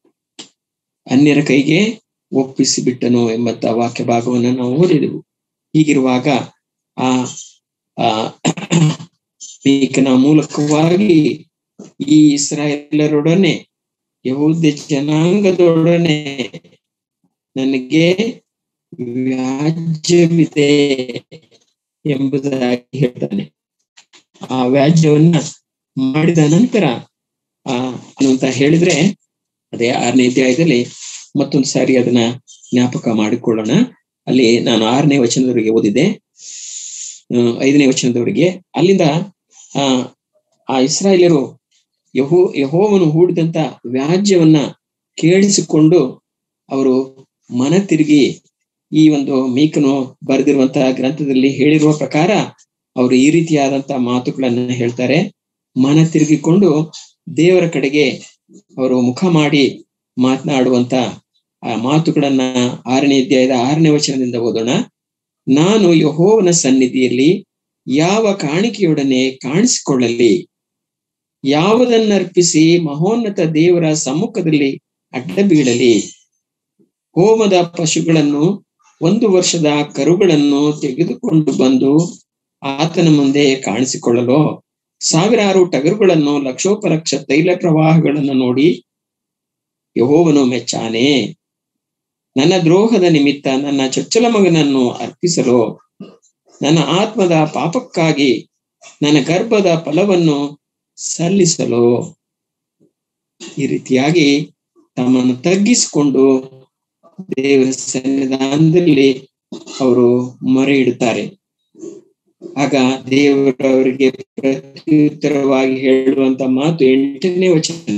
ಅನ್ಯರ ಕೈಗೆ ಒಪ್ಪಿಸಿ ಬಿಟ್ಟನು ಎಂಬಂತ ವಾಕ್ಯ ಭಾಗವನ್ನು ನಾವು ಓದಿದೆವು. ಹೀಗಿರುವಾಗ ಆ ಆ ಮೀಕನ ಮೂಲಕವಾಗಿ ಈ ಇಸ್ರಾಯೇಲರೊಡನೆ ಯಹೂದ ಜನಾಂಗದೊಡನೆ ನನಗೆ ವ್ಯಾಜ್ಯವಿದೆ ಎಂಬುದಾಗಿ ಹೇಳ್ತಾನೆ. ಆ ವ್ಯಾಜ್ಯವನ್ನ ಮಾಡಿದ ನಂತರ ಆ ಅಂತ ಹೇಳಿದ್ರೆ ಅದೇ ಆರನೇ ಅಧ್ಯಾಯದಲ್ಲಿ ಮತ್ತೊಂದು ಸಾರಿ ಅದನ್ನ ಜ್ಞಾಪಕ ಮಾಡಿಕೊಳ್ಳೋಣ. ಅಲ್ಲಿ ನಾನು ಆರನೇ ವಚನದವರೆಗೆ ಓದಿದೆ, ಐದನೇ ವಚನದವರೆಗೆ. ಅಲ್ಲಿಂದ ಆ ಆ ಇಸ್ರಾಯೇಲರು ಯಹೋ ಯೆಹೋವನು ಹೂಡಿದಂತ ವ್ಯಾಜ್ಯವನ್ನ ಕೇಳಿಸಿಕೊಂಡು ಅವರು ಮನ ತಿರುಗಿ ಈ ಒಂದು ಮೀಕನು ಬರೆದಿರುವಂತಹ ಗ್ರಂಥದಲ್ಲಿ ಹೇಳಿರುವ ಪ್ರಕಾರ ಅವರು ಈ ರೀತಿಯಾದಂತ ಮಾತುಗಳನ್ನ ಹೇಳ್ತಾರೆ. ಮನ ತಿರುಗಿಕೊಂಡು ದೇವರ ಕಡೆಗೆ ಅವರು ಮುಖ ಮಾಡಿ ಮಾತನಾಡುವಂತ ಆ ಮಾತುಗಳನ್ನ ಆರನೇ ಅಧ್ಯಾಯದ ಆರನೇ ವಚನದಿಂದ ಓದೋಣ. ನಾನು ಯೆಹೋವನ ಸನ್ನಿಧಿಯಲ್ಲಿ ಯಾವ ಕಾಣಿಕೆಯೊಡನೆ ಕಾಣಿಸಿಕೊಳ್ಳಲಿ, ಯಾವುದನ್ನರ್ಪಿಸಿ ಮಹೋನ್ನತ ದೇವರ ಸಮ್ಮುಖದಲ್ಲಿ ಅಡ್ಡ ಬೀಳಲಿ. ಹೋಮದ ಪಶುಗಳನ್ನು, ಒಂದು ವರ್ಷದ ಕರುಗಳನ್ನು ತೆಗೆದುಕೊಂಡು ಬಂದು ಆತನ ಮುಂದೆ ಕಾಣಿಸಿಕೊಳ್ಳಲು, ಸಾವಿರಾರು ಟಗರುಗಳನ್ನು, ಲಕ್ಷೋಪಲಕ್ಷ ತೈಲ ಪ್ರವಾಹಗಳನ್ನು ನೋಡಿ ಯೆಹೋವನು ಮೆಚ್ಚಾನೆ. ನನ್ನ ದ್ರೋಹದ ನಿಮಿತ್ತ ನನ್ನ ಚೊಚ್ಚಲ ಮಗನನ್ನು ಅರ್ಪಿಸಲು, ನನ್ನ ಆತ್ಮದ ಪಾಪಕ್ಕಾಗಿ ನನ್ನ ಗರ್ಭದ ಫಲವನ್ನು ಸಲ್ಲಿಸಲು. ಈ ರೀತಿಯಾಗಿ ತಮ್ಮನ್ನು ತಗ್ಗಿಸಿಕೊಂಡು ದೇವರ ಸನ್ನಿಧಾನದಲ್ಲಿ ಅವರು ಮೊರೆ ಇಡುತ್ತಾರೆ. ಆಗ ದೇವರವರಿಗೆ ಪ್ರತ್ಯುತ್ತರವಾಗಿ ಹೇಳುವಂತ ಮಾತು ಎಂಟನೇ ವಚನ,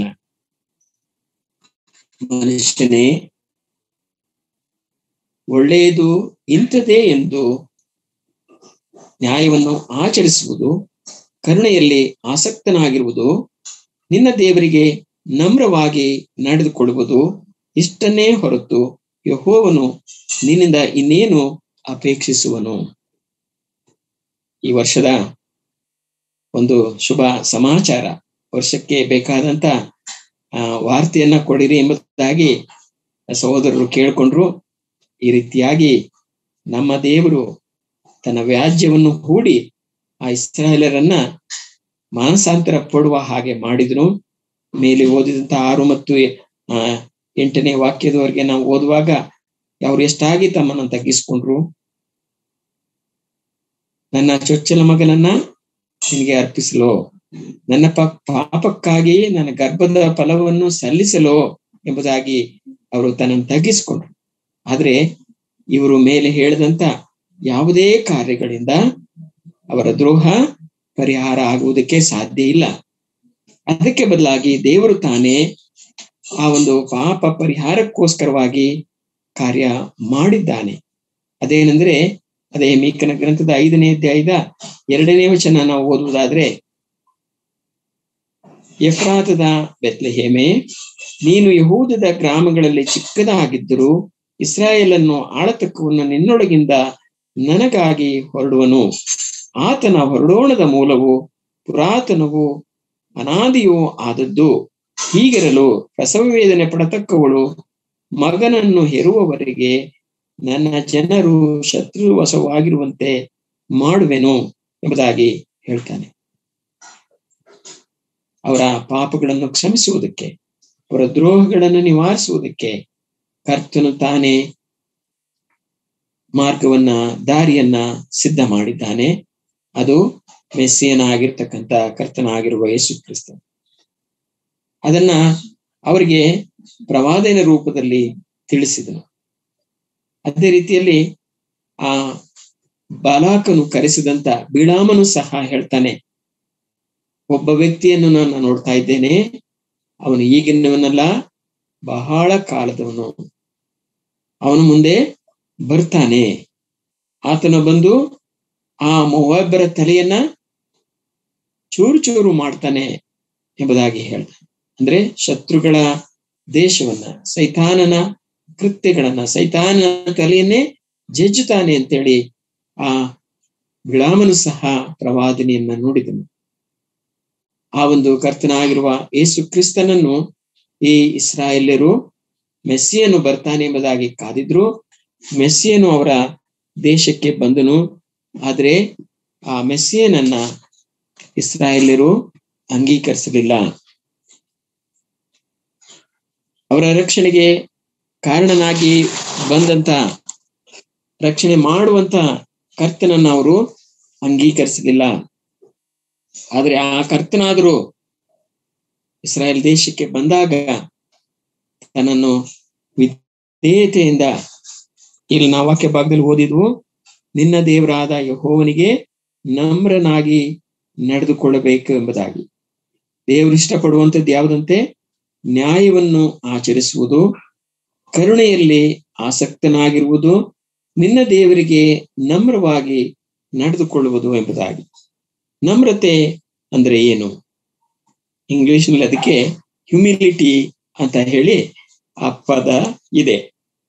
ಮನುಷ್ಯನೇ, ಒಳ್ಳೆಯದು ಇಂಥದೇ ಎಂದು ನ್ಯಾಯವನ್ನು ಆಚರಿಸುವುದು, ಕರುಣೆಯಲ್ಲಿ ಆಸಕ್ತನಾಗಿರುವುದು, ನಿನ್ನ ದೇವರಿಗೆ ನಮ್ರವಾಗಿ ನಡೆದುಕೊಳ್ಳುವುದು ಇಷ್ಟನ್ನೇ ಹೊರತು ಯೆಹೋವನು ನಿನ್ನಿಂದ ಇನ್ನೇನು ಅಪೇಕ್ಷಿಸುವನು. ಈ ವರ್ಷದ ಒಂದು ಶುಭ ಸಮಾಚಾರ, ವರ್ಷಕ್ಕೆ ಬೇಕಾದಂತ ಆ ವಾರ್ತೆಯನ್ನ ಕೊಡಿರಿ ಎಂಬುದಾಗಿ ಸಹೋದರರು ಕೇಳ್ಕೊಂಡ್ರು. ಈ ರೀತಿಯಾಗಿ ನಮ್ಮ ದೇವರು ತನ್ನ ವ್ಯಾಜ್ಯವನ್ನು ಹೂಡಿ ಆ ಇಸ್ರಾಯೇಲರನ್ನ ಮಾನಸಾಂತರ ಪಡುವ ಹಾಗೆ ಮಾಡಿದ್ರು. ಮೇಲೆ ಓದಿದಂತ ಆರು ಮತ್ತು ಆ ಎಂಟನೇ ವಾಕ್ಯದವರೆಗೆ ನಾವು ಓದುವಾಗ ಅವ್ರು ಎಷ್ಟಾಗಿ ತಮ್ಮನ್ನು ತಗ್ಗಿಸ್ಕೊಂಡ್ರು. ನನ್ನ ಚೊಚ್ಚಲ ಮಗನನ್ನ ನಿನಗೆ ಅರ್ಪಿಸಲು, ನನ್ನ ಪ ಪಾಪಕ್ಕಾಗಿ ನನ್ನ ಗರ್ಭದ ಫಲವನ್ನು ಸಲ್ಲಿಸಲು ಎಂಬುದಾಗಿ ಅವರು ತನ್ನನ್ನು ತಗ್ಗಿಸ್ಕೊಂಡ್ರು. ಆದ್ರೆ ಇವರು ಮೇಲೆ ಹೇಳಿದಂತ ಯಾವುದೇ ಕಾರ್ಯಗಳಿಂದ ಅವರ ದ್ರೋಹ ಪರಿಹಾರ ಆಗುವುದಕ್ಕೆ ಸಾಧ್ಯ ಇಲ್ಲ. ಅದಕ್ಕೆ ಬದಲಾಗಿ ದೇವರು ತಾನೇ ಆ ಒಂದು ಪಾಪ ಪರಿಹಾರಕ್ಕೋಸ್ಕರವಾಗಿ ಕಾರ್ಯ ಮಾಡಿದ್ದಾನೆ. ಅದೇನೆಂದ್ರೆ ಅದೇ ಮೀಕನ ಗ್ರಂಥದ ಐದನೇ ಅಧ್ಯಾಯದ ಎರಡನೇ ವಚನ ನಾವು ಓದುವುದಾದ್ರೆ, ಎಫ್ರಾತದ ಬೆತ್ಲೆಹೇಮೆ, ನೀನು ಯಹೂದದ ಗ್ರಾಮಗಳಲ್ಲಿ ಚಿಕ್ಕದಾಗಿದ್ದರೂ ಇಸ್ರಾಯೇಲನ್ನು ಆಳತಕ್ಕವನ್ನು ನಿನ್ನೊಳಗಿಂದ ನನಗಾಗಿ ಹೊರಡುವನು. ಆತನ ಹೊರಡೋಣದ ಮೂಲವು ಪುರಾತನವೂ ಅನಾದಿಯೂ ಆದದ್ದು. ಹೀಗಿರಲು ಪ್ರಸವ ವೇದನೆ ಪಡತಕ್ಕವಳು ಮಗನನ್ನು ಹೆರುವವರೆಗೆ ನನ್ನ ಜನರು ಶತ್ರುವಶವಾಗಿರುವಂತೆ ಮಾಡುವೆನು ಎಂಬುದಾಗಿ ಹೇಳ್ತಾನೆ. ಅವರ ಪಾಪಗಳನ್ನು ಕ್ಷಮಿಸುವುದಕ್ಕೆ, ಅವರ ದ್ರೋಹಗಳನ್ನು ನಿವಾರಿಸುವುದಕ್ಕೆ ಕರ್ತನು ತಾನೇ ಮಾರ್ಗವನ್ನ, ದಾರಿಯನ್ನ ಸಿದ್ಧ ಮಾಡಿದ್ದಾನೆ. ಅದು ಮೆಸ್ಸಿಯನಾಗಿರ್ತಕ್ಕಂಥ ಕರ್ತನಾಗಿರುವ ಯೇಸು ಕ್ರಿಸ್ತ. ಅದನ್ನ ಅವರಿಗೆ ಪ್ರವಾದನ ರೂಪದಲ್ಲಿ ತಿಳಿಸಿದನು. ಅದೇ ರೀತಿಯಲ್ಲಿ ಆ ಬಾಲಾಕನು ಕರೆಸಿದಂತ ಬಿಳಾಮನು ಸಹ ಹೇಳ್ತಾನೆ, ಒಬ್ಬ ವ್ಯಕ್ತಿಯನ್ನು ನಾನು ನೋಡ್ತಾ ಇದ್ದೇನೆ, ಅವನು ಈಗಿನವನಲ್ಲ, ಬಹಳ ಕಾಲದವನು, ಅವನು ಮುಂದೆ ಬರ್ತಾನೆ, ಆತನು ಬಂದು ಆ ಮೊವಾಬ್ಯರ ತಲೆಯನ್ನ ಚೂರು ಚೂರು ಮಾಡ್ತಾನೆ ಎಂಬುದಾಗಿ ಹೇಳ್ತಾನೆ. ಅಂದ್ರೆ ಶತ್ರುಗಳ ದೇಶವನ್ನ, ಸೈತಾನನ ಕೃತ್ಯಗಳನ್ನ, ಸೈತಾನನ ತಲೆಯನ್ನೇ ಜಜ್ಜುತ್ತಾನೆ ಅಂತೇಳಿ ಆ ಬಿಳಾಮನು ಸಹ ಪ್ರವಾದನೆಯನ್ನ ನುಡಿದನು. ಆ ಒಂದು ಕರ್ತನಾಗಿರುವ ಯೇಸು ಕ್ರಿಸ್ತನನ್ನು ಈ ಇಸ್ರಾಯೇಲ್ಯರು ಮೆಸ್ಸಿಯನು ಬರ್ತಾನೆ ಎಂಬುದಾಗಿ ಕಾದಿದ್ರು. ಮೆಸ್ಸಿಯನು ಅವರ ದೇಶಕ್ಕೆ ಬಂದನು. ಆದ್ರೆ ಆ ಮೆಸ್ಸಿಯನನ್ನ ಇಸ್ರಾಯೇಲ್ಯರು ಅಂಗೀಕರಿಸಲಿಲ್ಲ. ಅವರ ರಕ್ಷಣೆಗೆ ಕಾರಣನಾಗಿ ಬಂದಂತ ರಕ್ಷಣೆ ಮಾಡುವಂತ ಕರ್ತನನ್ನ ಅವರು ಅಂಗೀಕರಿಸಲಿಲ್ಲ. ಆದ್ರೆ ಆ ಕರ್ತನಾದರೂ ಇಸ್ರಾಯೇಲ್ ದೇಶಕ್ಕೆ ಬಂದಾಗ ತನ್ನನ್ನು ವಿಧೇಯತೆಯಿಂದ, ಇಲ್ಲಿ ನಾವು ವಾಕ್ಯ ಭಾಗದಲ್ಲಿ ಓದಿದ್ವು, ನಿನ್ನ ದೇವರಾದ ಯೆಹೋವನಿಗೆ ನಮ್ರನಾಗಿ ನಡೆದುಕೊಳ್ಳಬೇಕು ಎಂಬುದಾಗಿ. ದೇವರು ಇಷ್ಟಪಡುವಂಥದ್ದು ಯಾವುದಂತೆ? ನ್ಯಾಯವನ್ನು ಆಚರಿಸುವುದು, ಕರುಣೆಯಲ್ಲಿ ಆಸಕ್ತನಾಗಿರುವುದು, ನಿನ್ನ ದೇವರಿಗೆ ನಮ್ರವಾಗಿ ನಡೆದುಕೊಳ್ಳುವುದು ಎಂಬುದಾಗಿ. ನಮ್ರತೆ ಅಂದ್ರೆ ಏನು? ಇಂಗ್ಲಿಷ್ ನಲ್ಲಿ ಅದಕ್ಕೆ ಹ್ಯುಮಿಲಿಟಿ ಅಂತ ಹೇಳಿ ಆ ಪದ ಇದೆ.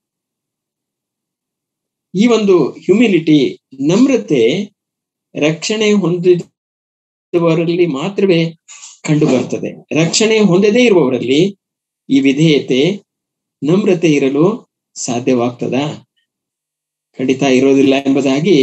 ಈ ಒಂದು ಹ್ಯುಮಿಲಿಟಿ, ನಮ್ರತೆ ರಕ್ಷಣೆ ಹೊಂದಿದವರಲ್ಲಿ ಮಾತ್ರವೇ ಕಂಡು ಬರ್ತದೆ. ರಕ್ಷಣೆ ಹೊಂದದೇ ಇರುವವರಲ್ಲಿ ಈ ವಿಧೇಯತೆ, ನಮ್ರತೆ ಇರಲು ಸಾಧ್ಯವಾಗ್ತದ? ಖಂಡಿತ ಇರೋದಿಲ್ಲ ಎಂಬುದಾಗಿ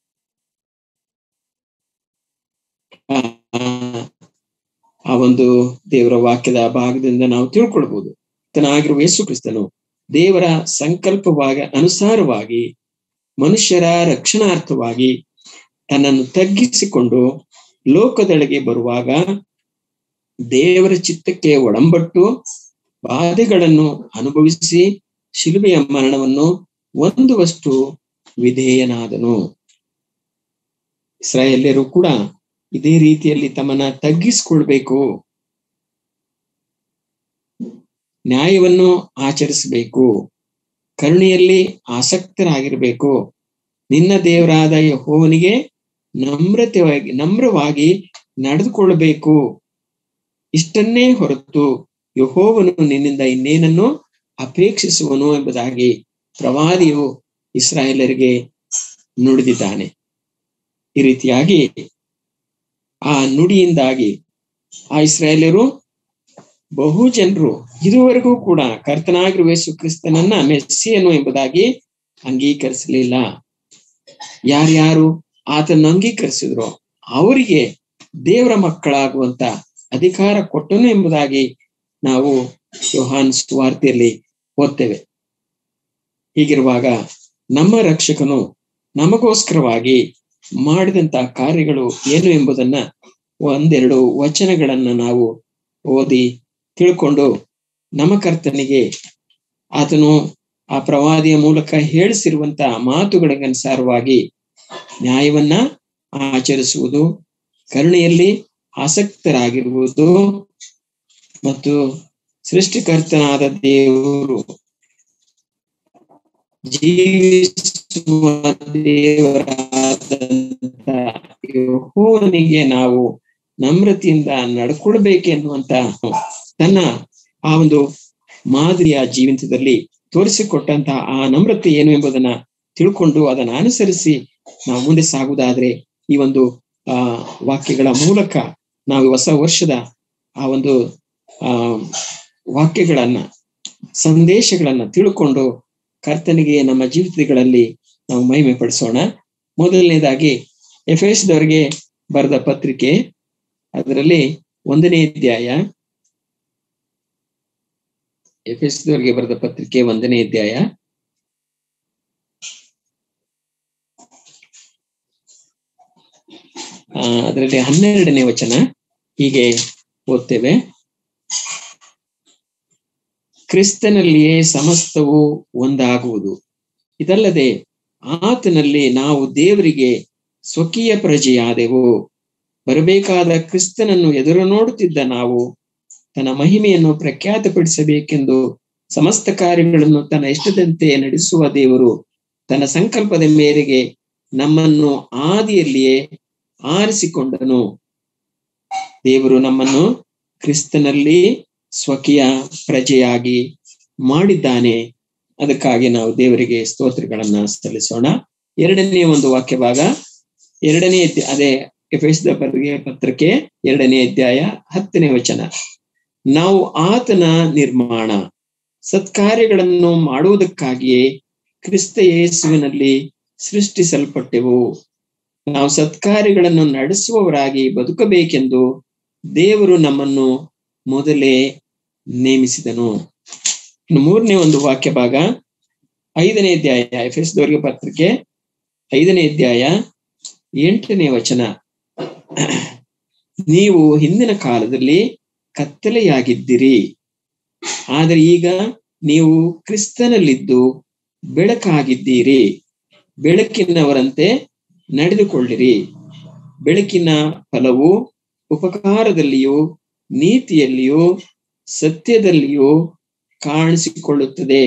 ಆ ಒಂದು ದೇವರ ವಾಕ್ಯದ ಭಾಗದಿಂದ ನಾವು ತಿಳ್ಕೊಳ್ಬಹುದು. ತನಾಗಿರುವ ಯೇಸು ಕ್ರಿಸ್ತನು ದೇವರ ಸಂಕಲ್ಪವಾಗ ಅನುಸಾರವಾಗಿ ಮನುಷ್ಯರ ರಕ್ಷಣಾರ್ಥವಾಗಿ ತನ್ನನ್ನು ತಗ್ಗಿಸಿಕೊಂಡು ಲೋಕದೊಳಗೆ ಬರುವಾಗ ದೇವರ ಚಿತ್ತಕ್ಕೆ ಒಡಂಬಟ್ಟು ಬಾಧೆಗಳನ್ನು ಅನುಭವಿಸಿ ಶಿಲುಬೆಯ ಮರಣವನ್ನು ಹೊಂದುವಷ್ಟು ವಿಧೇಯನಾದನು. ಇಸ್ರಾಯೇಲ್ಯರು ಕೂಡ ಇದೇ ರೀತಿಯಲ್ಲಿ ತಮ್ಮನ್ನ ತಗ್ಗಿಸಿಕೊಳ್ಬೇಕು, ನ್ಯಾಯವನ್ನು ಆಚರಿಸಬೇಕು, ಕರುಣೆಯಲ್ಲಿ ಆಸಕ್ತರಾಗಿರ್ಬೇಕು, ನಿನ್ನ ದೇವರಾದ ಯೆಹೋವನಿಗೆ ನಮ್ರತೆಯಾಗಿ ನಮ್ರವಾಗಿ ನಡೆದುಕೊಳ್ಳಬೇಕು. ಇಷ್ಟನ್ನೇ ಹೊರತು ಯೆಹೋವನು ನಿನ್ನಿಂದ ಇನ್ನೇನನ್ನು ಅಪೇಕ್ಷಿಸುವನು ಎಂಬುದಾಗಿ ಪ್ರವಾದಿಯು ಇಸ್ರಾಯೇಲರಿಗೆ ನುಡಿದಿದ್ದಾನೆ. ಈ ರೀತಿಯಾಗಿ ಆ ನುಡಿಯಿಂದಾಗಿ ಆ ಇಸ್ರಾಯೇಲರು ಬಹು ಜನರು ಇದುವರೆಗೂ ಕೂಡ ಕರ್ತನಾಗಿರುವ ಯೇಸು ಕ್ರಿಸ್ತನನ್ನ ಮೆಸ್ಸಿಯನು ಎಂಬುದಾಗಿ ಅಂಗೀಕರಿಸಲಿಲ್ಲ. ಯಾರ್ಯಾರು ಆತನ ಅಂಗೀಕರಿಸಿದ್ರು ಅವರಿಗೆ ದೇವರ ಮಕ್ಕಳಾಗುವಂತ ಅಧಿಕಾರ ಕೊಟ್ಟನು ಎಂಬುದಾಗಿ ನಾವು ಯೋಹಾನ್ ಸುವಾರ್ತೆಯಲ್ಲಿ ಓದ್ತೇವೆ. ಹೀಗಿರುವಾಗ ನಮ್ಮ ರಕ್ಷಕನು ನಮಗೋಸ್ಕರವಾಗಿ ಮಾಡಿದಂತ ಕಾರ್ಯಗಳು ಏನು ಎಂಬುದನ್ನ ಒಂದೆರಡು ವಚನಗಳನ್ನ ನಾವು ಓದಿ ತಿಳ್ಕೊಂಡು ನಮ್ಮ ಕರ್ತನಿಗೆ ಆತನು ಆ ಪ್ರವಾದಿಯ ಮೂಲಕ ಹೇಳಿಸಿರುವಂತ ಮಾತುಗಳಿಗನುಸಾರವಾಗಿ ನ್ಯಾಯವನ್ನ ಆಚರಿಸುವುದು, ಕರುಣೆಯಲ್ಲಿ ಆಸಕ್ತರಾಗಿರುವುದು ಮತ್ತು ಸೃಷ್ಟಿಕರ್ತನಾದ ದೇವರು ಜೀವಿಸುವ ದೇವರಾದಂತ ಯೆಹೋವನಿಗೆ ನಾವು ನಮ್ರತೆಯಿಂದ ನಡ್ಕೊಳ್ಬೇಕೆನ್ನುವಂತ ತನ್ನ ಆ ಒಂದು ಮಾದರಿಯ ಜೀವಿತದಲ್ಲಿ ತೋರಿಸಿಕೊಟ್ಟಂತಹ ಆ ನಮ್ರತೆ ಏನು ಎಂಬುದನ್ನ ತಿಳ್ಕೊಂಡು ಅದನ್ನ ಅನುಸರಿಸಿ ನಾವು ಮುಂದೆ ಸಾಗುವುದಾದ್ರೆ ಈ ಒಂದು ಆ ವಾಕ್ಯಗಳ ಮೂಲಕ ನಾವು ಹೊಸ ವರ್ಷದ ಆ ಒಂದು ಆ ವಾಕ್ಯಗಳನ್ನ ಸಂದೇಶಗಳನ್ನ ತಿಳ್ಕೊಂಡು ಕರ್ತನಿಗೆ ನಮ್ಮ ಜೀವಿತಗಳಲ್ಲಿ ನಾವು ಮಹಿಮೆ ಪಡಿಸೋಣ. ಮೊದಲನೇದಾಗಿ ಎಫೆಸದವರಿಗೆ ಬರೆದ ಪತ್ರಿಕೆ, ಅದರಲ್ಲಿ ಒಂದನೇ ಅಧ್ಯಾಯ, ಎಫೆಸದವರಿಗೆ ಬರೆದ ಪತ್ರಿಕೆ ಒಂದನೇ ಅಧ್ಯಾಯ ಆ ಅದರಲ್ಲಿ ಹನ್ನೆರಡನೇ ವಚನ ಹೀಗೆ ಓದ್ತೇವೆ. ಕ್ರಿಸ್ತನಲ್ಲಿಯೇ ಸಮಸ್ತವು ಒಂದಾಗುವುದು, ಇದಲ್ಲದೆ ಆತನಲ್ಲಿ ನಾವು ದೇವರಿಗೆ ಸ್ವಕೀಯ ಪ್ರಜೆಯಾದೆವು. ಬರಬೇಕಾದ ಕ್ರಿಸ್ತನನ್ನು ಎದುರು ನೋಡುತ್ತಿದ್ದ ನಾವು ತನ್ನ ಮಹಿಮೆಯನ್ನು ಪ್ರಖ್ಯಾತಪಡಿಸಬೇಕೆಂದು ಸಮಸ್ತ ಕಾರ್ಯಗಳನ್ನು ತನ್ನ ಇಷ್ಟದಂತೆ ನಡೆಸುವ ದೇವರು ತನ್ನ ಸಂಕಲ್ಪದ ಮೇರೆಗೆ ನಮ್ಮನ್ನು ಆದಿಯಲ್ಲಿಯೇ ಆರಿಸಿಕೊಂಡನು. ದೇವರು ನಮ್ಮನ್ನು ಕ್ರಿಸ್ತನಲ್ಲಿ ಸ್ವಕೀಯ ಪ್ರಜೆಯಾಗಿ ಮಾಡಿದ್ದಾನೆ. ಅದಕ್ಕಾಗಿ ನಾವು ದೇವರಿಗೆ ಸ್ತೋತ್ರಗಳನ್ನ ಸಲ್ಲಿಸೋಣ. ಎರಡನೇ ಒಂದು ವಾಕ್ಯ ಭಾಗ, ಎರಡನೇ ಅದೇ ಎಫೆಸದ ಪತ್ರಿಕೆ ಎರಡನೇ ಅಧ್ಯಾಯ ಹತ್ತನೇ ವಚನ. ನಾವು ಆತನ ನಿರ್ಮಾಣ ಸತ್ಕಾರ್ಯಗಳನ್ನು ಮಾಡುವುದಕ್ಕಾಗಿಯೇ ಕ್ರಿಸ್ತ ಯೇಸುವಿನಲ್ಲಿ ಸೃಷ್ಟಿಸಲ್ಪಟ್ಟೆವು. ನಾವು ಸತ್ಕಾರ್ಯಗಳನ್ನು ನಡೆಸುವವರಾಗಿ ಬದುಕಬೇಕೆಂದು ದೇವರು ನಮ್ಮನ್ನು ಮೊದಲೇ ನೇಮಿಸಿದನು. ಇನ್ನು ಮೂರನೇ ಒಂದು ವಾಕ್ಯ ಭಾಗ, ಐದನೇ ಅಧ್ಯಾಯ, ಎಫೆಸದವರಿಗೆ ಪತ್ರಿಕೆ ಐದನೇ ಅಧ್ಯಾಯ ಎಂಟನೇ ವಚನ. ನೀವು ಹಿಂದಿನ ಕಾಲದಲ್ಲಿ ಕತ್ತಲೆಯಾಗಿದ್ದಿರಿ, ಆದರೆ ಈಗ ನೀವು ಕ್ರಿಸ್ತನಲ್ಲಿದ್ದು ಬೆಳಕಾಗಿದ್ದೀರಿ. ಬೆಳಕಿನವರಂತೆ ನಡೆದುಕೊಳ್ಳಿರಿ. ಬೆಳಕಿನ ಫಲವು ಉಪಕಾರದಲ್ಲಿಯೂ ನೀತಿಯಲ್ಲಿಯೂ ಸತ್ಯದಲ್ಲಿಯೂ ಕಾಣಿಸಿಕೊಳ್ಳುತ್ತದೆ.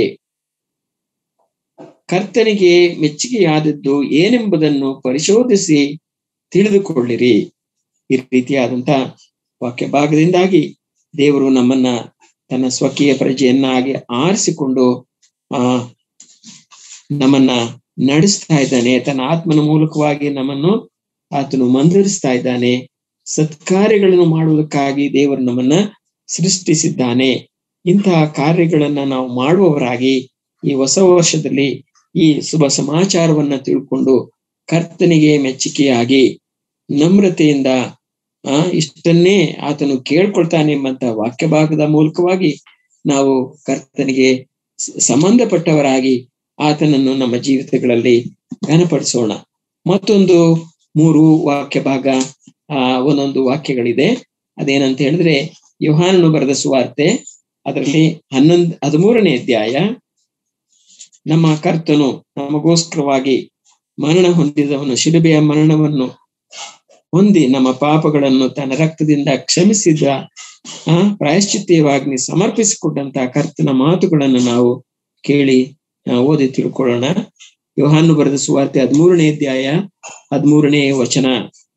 ಕರ್ತನಿಗೆ ಮೆಚ್ಚುಗೆಯಾದದ್ದು ಏನೆಂಬುದನ್ನು ಪರಿಶೋಧಿಸಿ ತಿಳಿದುಕೊಳ್ಳಿರಿ. ಈ ರೀತಿಯಾದಂತ ವಾಕ್ಯ ಭಾಗದಿಂದಾಗಿ ದೇವರು ನಮ್ಮನ್ನ ತನ್ನ ಸ್ವಕೀಯ ಪ್ರಜೆಯನ್ನಾಗಿ ಆರಿಸಿಕೊಂಡು ಆ ನಮ್ಮನ್ನ ನಡೆಸ್ತಾ ಇದ್ದಾನೆ. ತನ್ನ ಆತ್ಮನ ಮೂಲಕವಾಗಿ ನಮ್ಮನ್ನು ಆತನು ಮಂದರಿಸ್ತಾ ಇದ್ದಾನೆ. ಸತ್ಕಾರ್ಯಗಳನ್ನು ಮಾಡುವುದಕ್ಕಾಗಿ ದೇವರು ನಮ್ಮನ್ನ ಸೃಷ್ಟಿಸಿದ್ದಾನೆ. ಇಂತಹ ಕಾರ್ಯಗಳನ್ನ ನಾವು ಮಾಡುವವರಾಗಿ ಈ ಹೊಸ ವರ್ಷದಲ್ಲಿ ಈ ಶುಭ ಸಮಾಚಾರವನ್ನ ತಿಳ್ಕೊಂಡು ಕರ್ತನಿಗೆ ಮೆಚ್ಚುಗೆಯಾಗಿ ನಮ್ರತೆಯಿಂದ ಆ ಇಷ್ಟನ್ನೇ ಆತನು ಕೇಳ್ಕೊಳ್ತಾನೆ ಎಂಬಂತ ವಾಕ್ಯ ಭಾಗದ ಮೂಲಕವಾಗಿ ನಾವು ಕರ್ತನಿಗೆ ಸಂಬಂಧಪಟ್ಟವರಾಗಿ ಆತನನ್ನು ನಮ್ಮ ಜೀವಿತಗಳಲ್ಲಿ ಘನಪಡಿಸೋಣ. ಮತ್ತೊಂದು ಮೂರು ವಾಕ್ಯ ಭಾಗ, ಆ ಒಂದೊಂದು ವಾಕ್ಯಗಳಿದೆ. ಅದೇನಂತ ಹೇಳಿದ್ರೆ, ಯೋಹಾನನು ಬರೆದ ಸುವಾರ್ತೆ ಅದರಲ್ಲಿ ಹನ್ನೊಂದು ಹದಿಮೂರನೇ ಅಧ್ಯಾಯ, ನಮ್ಮ ಕರ್ತನು ನಮಗೋಸ್ಕರವಾಗಿ ಮರಣ ಹೊಂದಿದವನು, ಶಿಲುಬೆಯ ಮರಣವನ್ನು ಹೊಂದಿ ನಮ್ಮ ಪಾಪಗಳನ್ನು ತನ್ನ ರಕ್ತದಿಂದ ಕ್ಷಮಿಸಿದ ಆ ಪ್ರಾಯಶ್ಚಿತ್ತವಾಗಿ ಸಮರ್ಪಿಸಿಕೊಟ್ಟಂತಹ ಕರ್ತನ ಮಾತುಗಳನ್ನು ನಾವು ಕೇಳಿ ಓದಿ ತಿಳ್ಕೊಳ್ಳೋಣ. ಯೋಹಾನನು ಬರೆದ ಸುವಾರ್ತೆ ಹದಿಮೂರನೇ ಅಧ್ಯಾಯ ಹದಿಮೂರನೇ ವಚನ,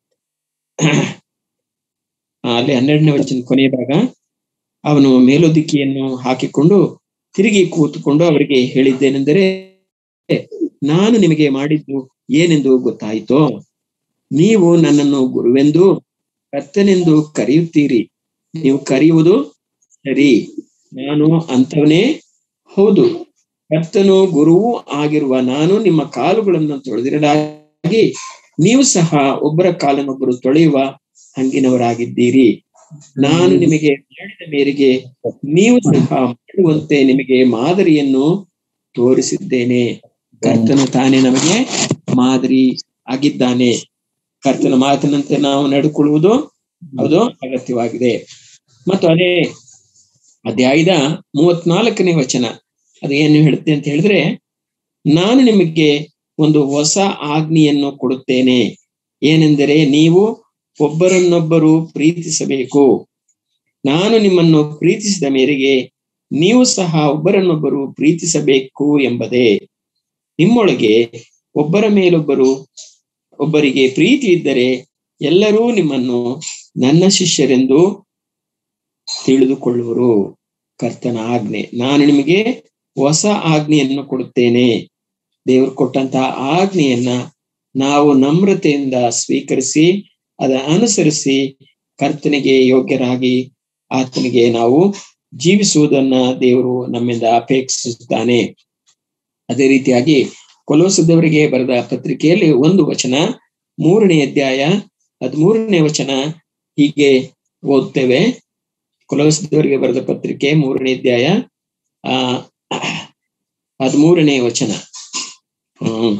ಅಲ್ಲಿ ಹನ್ನೆರಡನೇ ವಚನ ಕೊನೆಯ ಭಾಗ. ಅವನು ಮೇಲುದಿಕ್ಕಿಯನ್ನು ಹಾಕಿಕೊಂಡು ತಿರುಗಿ ಕೂತುಕೊಂಡು ಅವರಿಗೆ ಹೇಳಿದ್ದೇನೆಂದರೆ, ನಾನು ನಿಮಗೆ ಮಾಡಿದ್ದು ಏನೆಂದು ಗೊತ್ತಾಯಿತೋ? ನೀವು ನನ್ನನ್ನು ಗುರುವೆಂದು ಕರ್ತನೆಂದು ಕರೆಯುತ್ತೀರಿ. ನೀವು ಕರೆಯುವುದು ಸರಿ, ನಾನು ಅಂಥವನೇ ಹೌದು. ಕರ್ತನು ಗುರುವೂ ಆಗಿರುವ ನಾನು ನಿಮ್ಮ ಕಾಲುಗಳನ್ನು ತೊಳೆದಿರಲಾಗಿ ನೀವು ಸಹ ಒಬ್ಬರ ಕಾಲನ್ನೊಬ್ಬರು ತೊಳೆಯುವ ಹಂಗಿನವರಾಗಿದ್ದೀರಿ. ನಾನು ನಿಮಗೆ ಮಾಡಿದ ಮೇರೆಗೆ ನೀವು ಸಹ ಮಾಡುವಂತೆ ನಿಮಗೆ ಮಾದರಿಯನ್ನು ತೋರಿಸಿದ್ದೇನೆ. ಕರ್ತನು ತಾನೇ ನಮಗೆ ಮಾದರಿ ಆಗಿದ್ದಾನೆ. ಕರ್ತನ ಮಾತಿನಂತೆ ನಾವು ನಡೆದುಕೊಳ್ಳುವುದು ಅದು ಅಗತ್ಯವಾಗಿದೆ. ಮತ್ತು ಅದೇ ಅಧ್ಯಾಯದ ಮೂವತ್ನಾಲ್ಕನೇ ವಚನ ಅದು ಏನು ಹೇಳುತ್ತೆ ಅಂತ ಹೇಳಿದ್ರೆ, ನಾನು ನಿಮಗೆ ಒಂದು ಹೊಸ ಆಜ್ಞೆಯನ್ನು ಕೊಡುತ್ತೇನೆ, ಏನೆಂದರೆ ನೀವು ಒಬ್ಬರನ್ನೊಬ್ಬರು ಪ್ರೀತಿಸಬೇಕು. ನಾನು ನಿಮ್ಮನ್ನು ಪ್ರೀತಿಸಿದ ಮೇರೆಗೆ ನೀವು ಸಹ ಒಬ್ಬರನ್ನೊಬ್ಬರು ಪ್ರೀತಿಸಬೇಕು ಎಂಬುದೇ. ನಿಮ್ಮೊಳಗೆ ಒಬ್ಬರ ಮೇಲೊಬ್ಬರು ಒಬ್ಬರಿಗೆ ಪ್ರೀತಿ ಇದ್ದರೆ ಎಲ್ಲರೂ ನಿಮ್ಮನ್ನು ನನ್ನ ಶಿಷ್ಯರೆಂದು ತಿಳಿದುಕೊಳ್ಳುವರು. ಕರ್ತನ ಆಜ್ಞೆ, ನಾನು ನಿಮಗೆ ಹೊಸ ಆಜ್ಞೆಯನ್ನು ಕೊಡುತ್ತೇನೆ. ದೇವರು ಕೊಟ್ಟಂತಹ ಆಜ್ಞೆಯನ್ನ ನಾವು ನಮ್ರತೆಯಿಂದ ಸ್ವೀಕರಿಸಿ ಅದನ್ನು ಅನುಸರಿಸಿ ಕರ್ತನಿಗೆ ಯೋಗ್ಯರಾಗಿ ಆತನಿಗೆ ನಾವು ಜೀವಿಸುವುದನ್ನ ದೇವರು ನಮ್ಮಿಂದ ಅಪೇಕ್ಷಿಸುತ್ತಾನೆ. ಅದೇ ರೀತಿಯಾಗಿ ಕೊಲೋಸದವರಿಗೆ ಬರೆದ ಪತ್ರಿಕೆಯಲ್ಲಿ ಒಂದು ವಚನ, ಮೂರನೇ ಅಧ್ಯಾಯ ಹದಿಮೂರನೇ ವಚನ ಹೀಗೆ ಓದ್ತೇವೆ. ಕೊಲೋಸದವರಿಗೆ ಬರೆದ ಪತ್ರಿಕೆ ಮೂರನೇ ಅಧ್ಯಾಯ ಆ ಹದಿಮೂರನೇ ವಚನ ಹ್ಮ್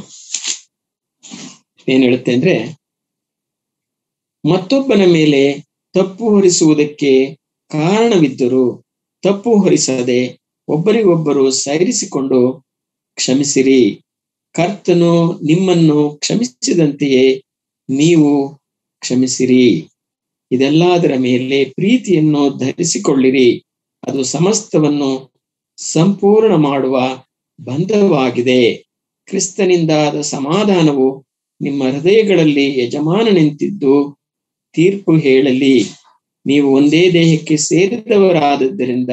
ಏನ್ ಹೇಳುತ್ತೆ ಅಂದ್ರೆ, ಮತ್ತೊಬ್ಬನ ಮೇಲೆ ತಪ್ಪು ಹೊರಿಸುವುದಕ್ಕೆ ಕಾರಣವಿದ್ದರೂ ತಪ್ಪು ಹೊರಿಸದೆ ಒಬ್ಬರಿಗೊಬ್ಬರು ಸೈರಿಸಿಕೊಂಡು ಕ್ಷಮಿಸಿರಿ. ಕರ್ತನು ನಿಮ್ಮನ್ನು ಕ್ಷಮಿಸಿದಂತೆಯೇ ನೀವು ಕ್ಷಮಿಸಿರಿ. ಇದೆಲ್ಲದರ ಮೇಲೆ ಪ್ರೀತಿಯನ್ನು ಧರಿಸಿಕೊಳ್ಳಿರಿ, ಅದು ಸಮಸ್ತವನ್ನು ಸಂಪೂರ್ಣ ಮಾಡುವ ಬಂಧವಾಗಿದೆ. ಕ್ರಿಸ್ತನಿಂದಾದ ಸಮಾಧಾನವು ನಿಮ್ಮ ಹೃದಯಗಳಲ್ಲಿ ಯಜಮಾನ ನಿಂತಿದ್ದು ತೀರ್ಪು ಹೇಳಲಿ. ನೀವು ಒಂದೇ ದೇಹಕ್ಕೆ ಸೇರಿದವರಾದದ್ದರಿಂದ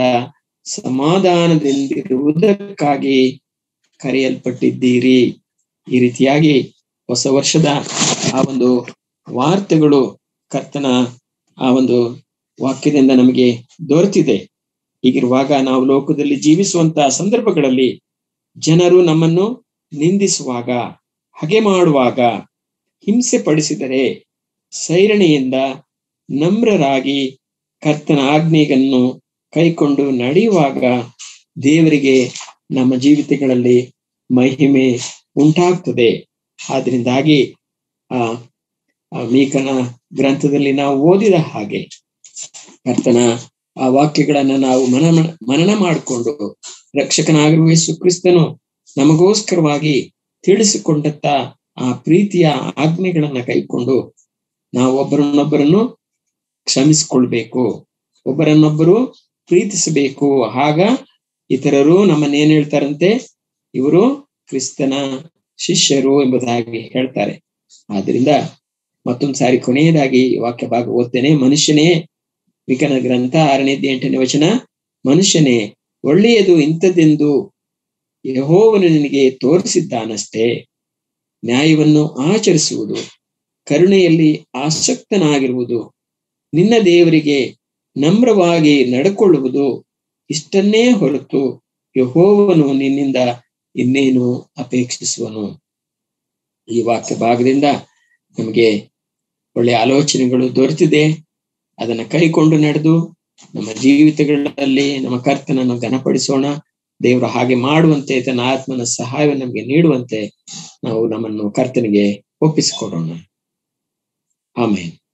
ಸಮಾಧಾನದಿಂದಿರುವುದಕ್ಕಾಗಿ ಕರೆಯಲ್ಪಟ್ಟಿದ್ದೀರಿ. ಈ ರೀತಿಯಾಗಿ ಹೊಸ ವರ್ಷದ ಆ ಒಂದು ವಾರ್ತೆಗಳು ಕರ್ತನ ಆ ಒಂದು ವಾಕ್ಯದಿಂದ ನಮಗೆ ದೊರೆತಿದೆ. ಹೀಗಿರುವಾಗ ನಾವು ಲೋಕದಲ್ಲಿ ಜೀವಿಸುವಂತಹ ಸಂದರ್ಭಗಳಲ್ಲಿ ಜನರು ನಮ್ಮನ್ನು ನಿಂದಿಸುವಾಗ, ಹಗೆ ಮಾಡುವಾಗ, ಹಿಂಸೆ ಪಡಿಸಿದರೆ ಸೈರಣೆಯಿಂದ ನಮ್ರರಾಗಿ ಕರ್ತನ ಆಜ್ಞೆಯನ್ನು ಕೈಕೊಂಡು ನಡೆಯುವಾಗ ದೇವರಿಗೆ ನಮ್ಮ ಜೀವಿತಗಳಲ್ಲಿ ಮಹಿಮೆ ಉಂಟಾಗ್ತದೆ. ಆದ್ರಿಂದಾಗಿ ಆ ಮೀಕನ ಗ್ರಂಥದಲ್ಲಿ ನಾವು ಓದಿದ ಹಾಗೆ ಕರ್ತನ ಆ ವಾಕ್ಯಗಳನ್ನ ನಾವು ಮನ ಮನನ ಮಾಡಿಕೊಂಡು ರಕ್ಷಕನಾಗಿರುವ ಯೇಸು ಕ್ರಿಸ್ತನು ನಮಗೋಸ್ಕರವಾಗಿ ತಿಳಿಸಿಕೊಂಡಂತ ಆ ಪ್ರೀತಿಯ ಆಜ್ಞೆಗಳನ್ನ ಕೈಕೊಂಡು ನಾವು ಒಬ್ಬರನ್ನೊಬ್ಬರನ್ನು ಕ್ಷಮಿಸಿಕೊಳ್ಬೇಕು, ಒಬ್ಬರನ್ನೊಬ್ಬರು ಪ್ರೀತಿಸಬೇಕು. ಆಗ ಇತರರು ನಮ್ಮನ್ನೇನ್ ಹೇಳ್ತಾರಂತೆ, ಇವರು ಕ್ರಿಸ್ತನ ಶಿಷ್ಯರು ಎಂಬುದಾಗಿ ಹೇಳ್ತಾರೆ. ಆದ್ರಿಂದ ಮತ್ತೊಂದು ಸಾರಿ ಕೊನೆಯದಾಗಿ ವಾಕ್ಯ ಭಾಗ ಓದ್ತೇನೆ. ಮನುಷ್ಯನೇ, ಮಿಕನ ಗ್ರಂಥ ಆರನೇ ಎಂಟನೇ ವಚನ, ಮನುಷ್ಯನೇ, ಒಳ್ಳೆಯದು ಇಂಥದ್ದೆಂದು ಯೆಹೋವನು ನಿನಗೆ ತೋರಿಸಿದ್ದಾನಷ್ಟೇ. ನ್ಯಾಯವನ್ನು ಆಚರಿಸುವುದು, ಕರುಣೆಯಲ್ಲಿ ಆಸಕ್ತನಾಗಿರುವುದು, ನಿನ್ನ ದೇವರಿಗೆ ನಮ್ರವಾಗಿ ನಡ್ಕೊಳ್ಳುವುದು, ಇಷ್ಟನ್ನೇ ಹೊರತು ಯೆಹೋವನು ನಿನ್ನಿಂದ ಇನ್ನೇನು ಅಪೇಕ್ಷಿಸುವನು. ಈ ವಾಕ್ಯ ಭಾಗದಿಂದ ನಮಗೆ ಒಳ್ಳೆಯ ಆಲೋಚನೆಗಳು ದೊರೆತಿದೆ. ಅದನ್ನ ಕೈಕೊಂಡು ನಡೆದು ನಮ್ಮ ಜೀವಿತಗಳಲ್ಲಿ ನಮ್ಮ ಕರ್ತನನ್ನು ಘನಪಡಿಸೋಣ. ದೇವರು ಹಾಗೆ ಮಾಡುವಂತೆ, ತನ್ನ ಆತ್ಮನ ಸಹಾಯವನ್ನು ನಮಗೆ ನೀಡುವಂತೆ ನಾವು ನಮ್ಮನ್ನು ಕರ್ತನಿಗೆ ಒಪ್ಪಿಸಿಕೊಡೋಣ. ಆಮೆನ್.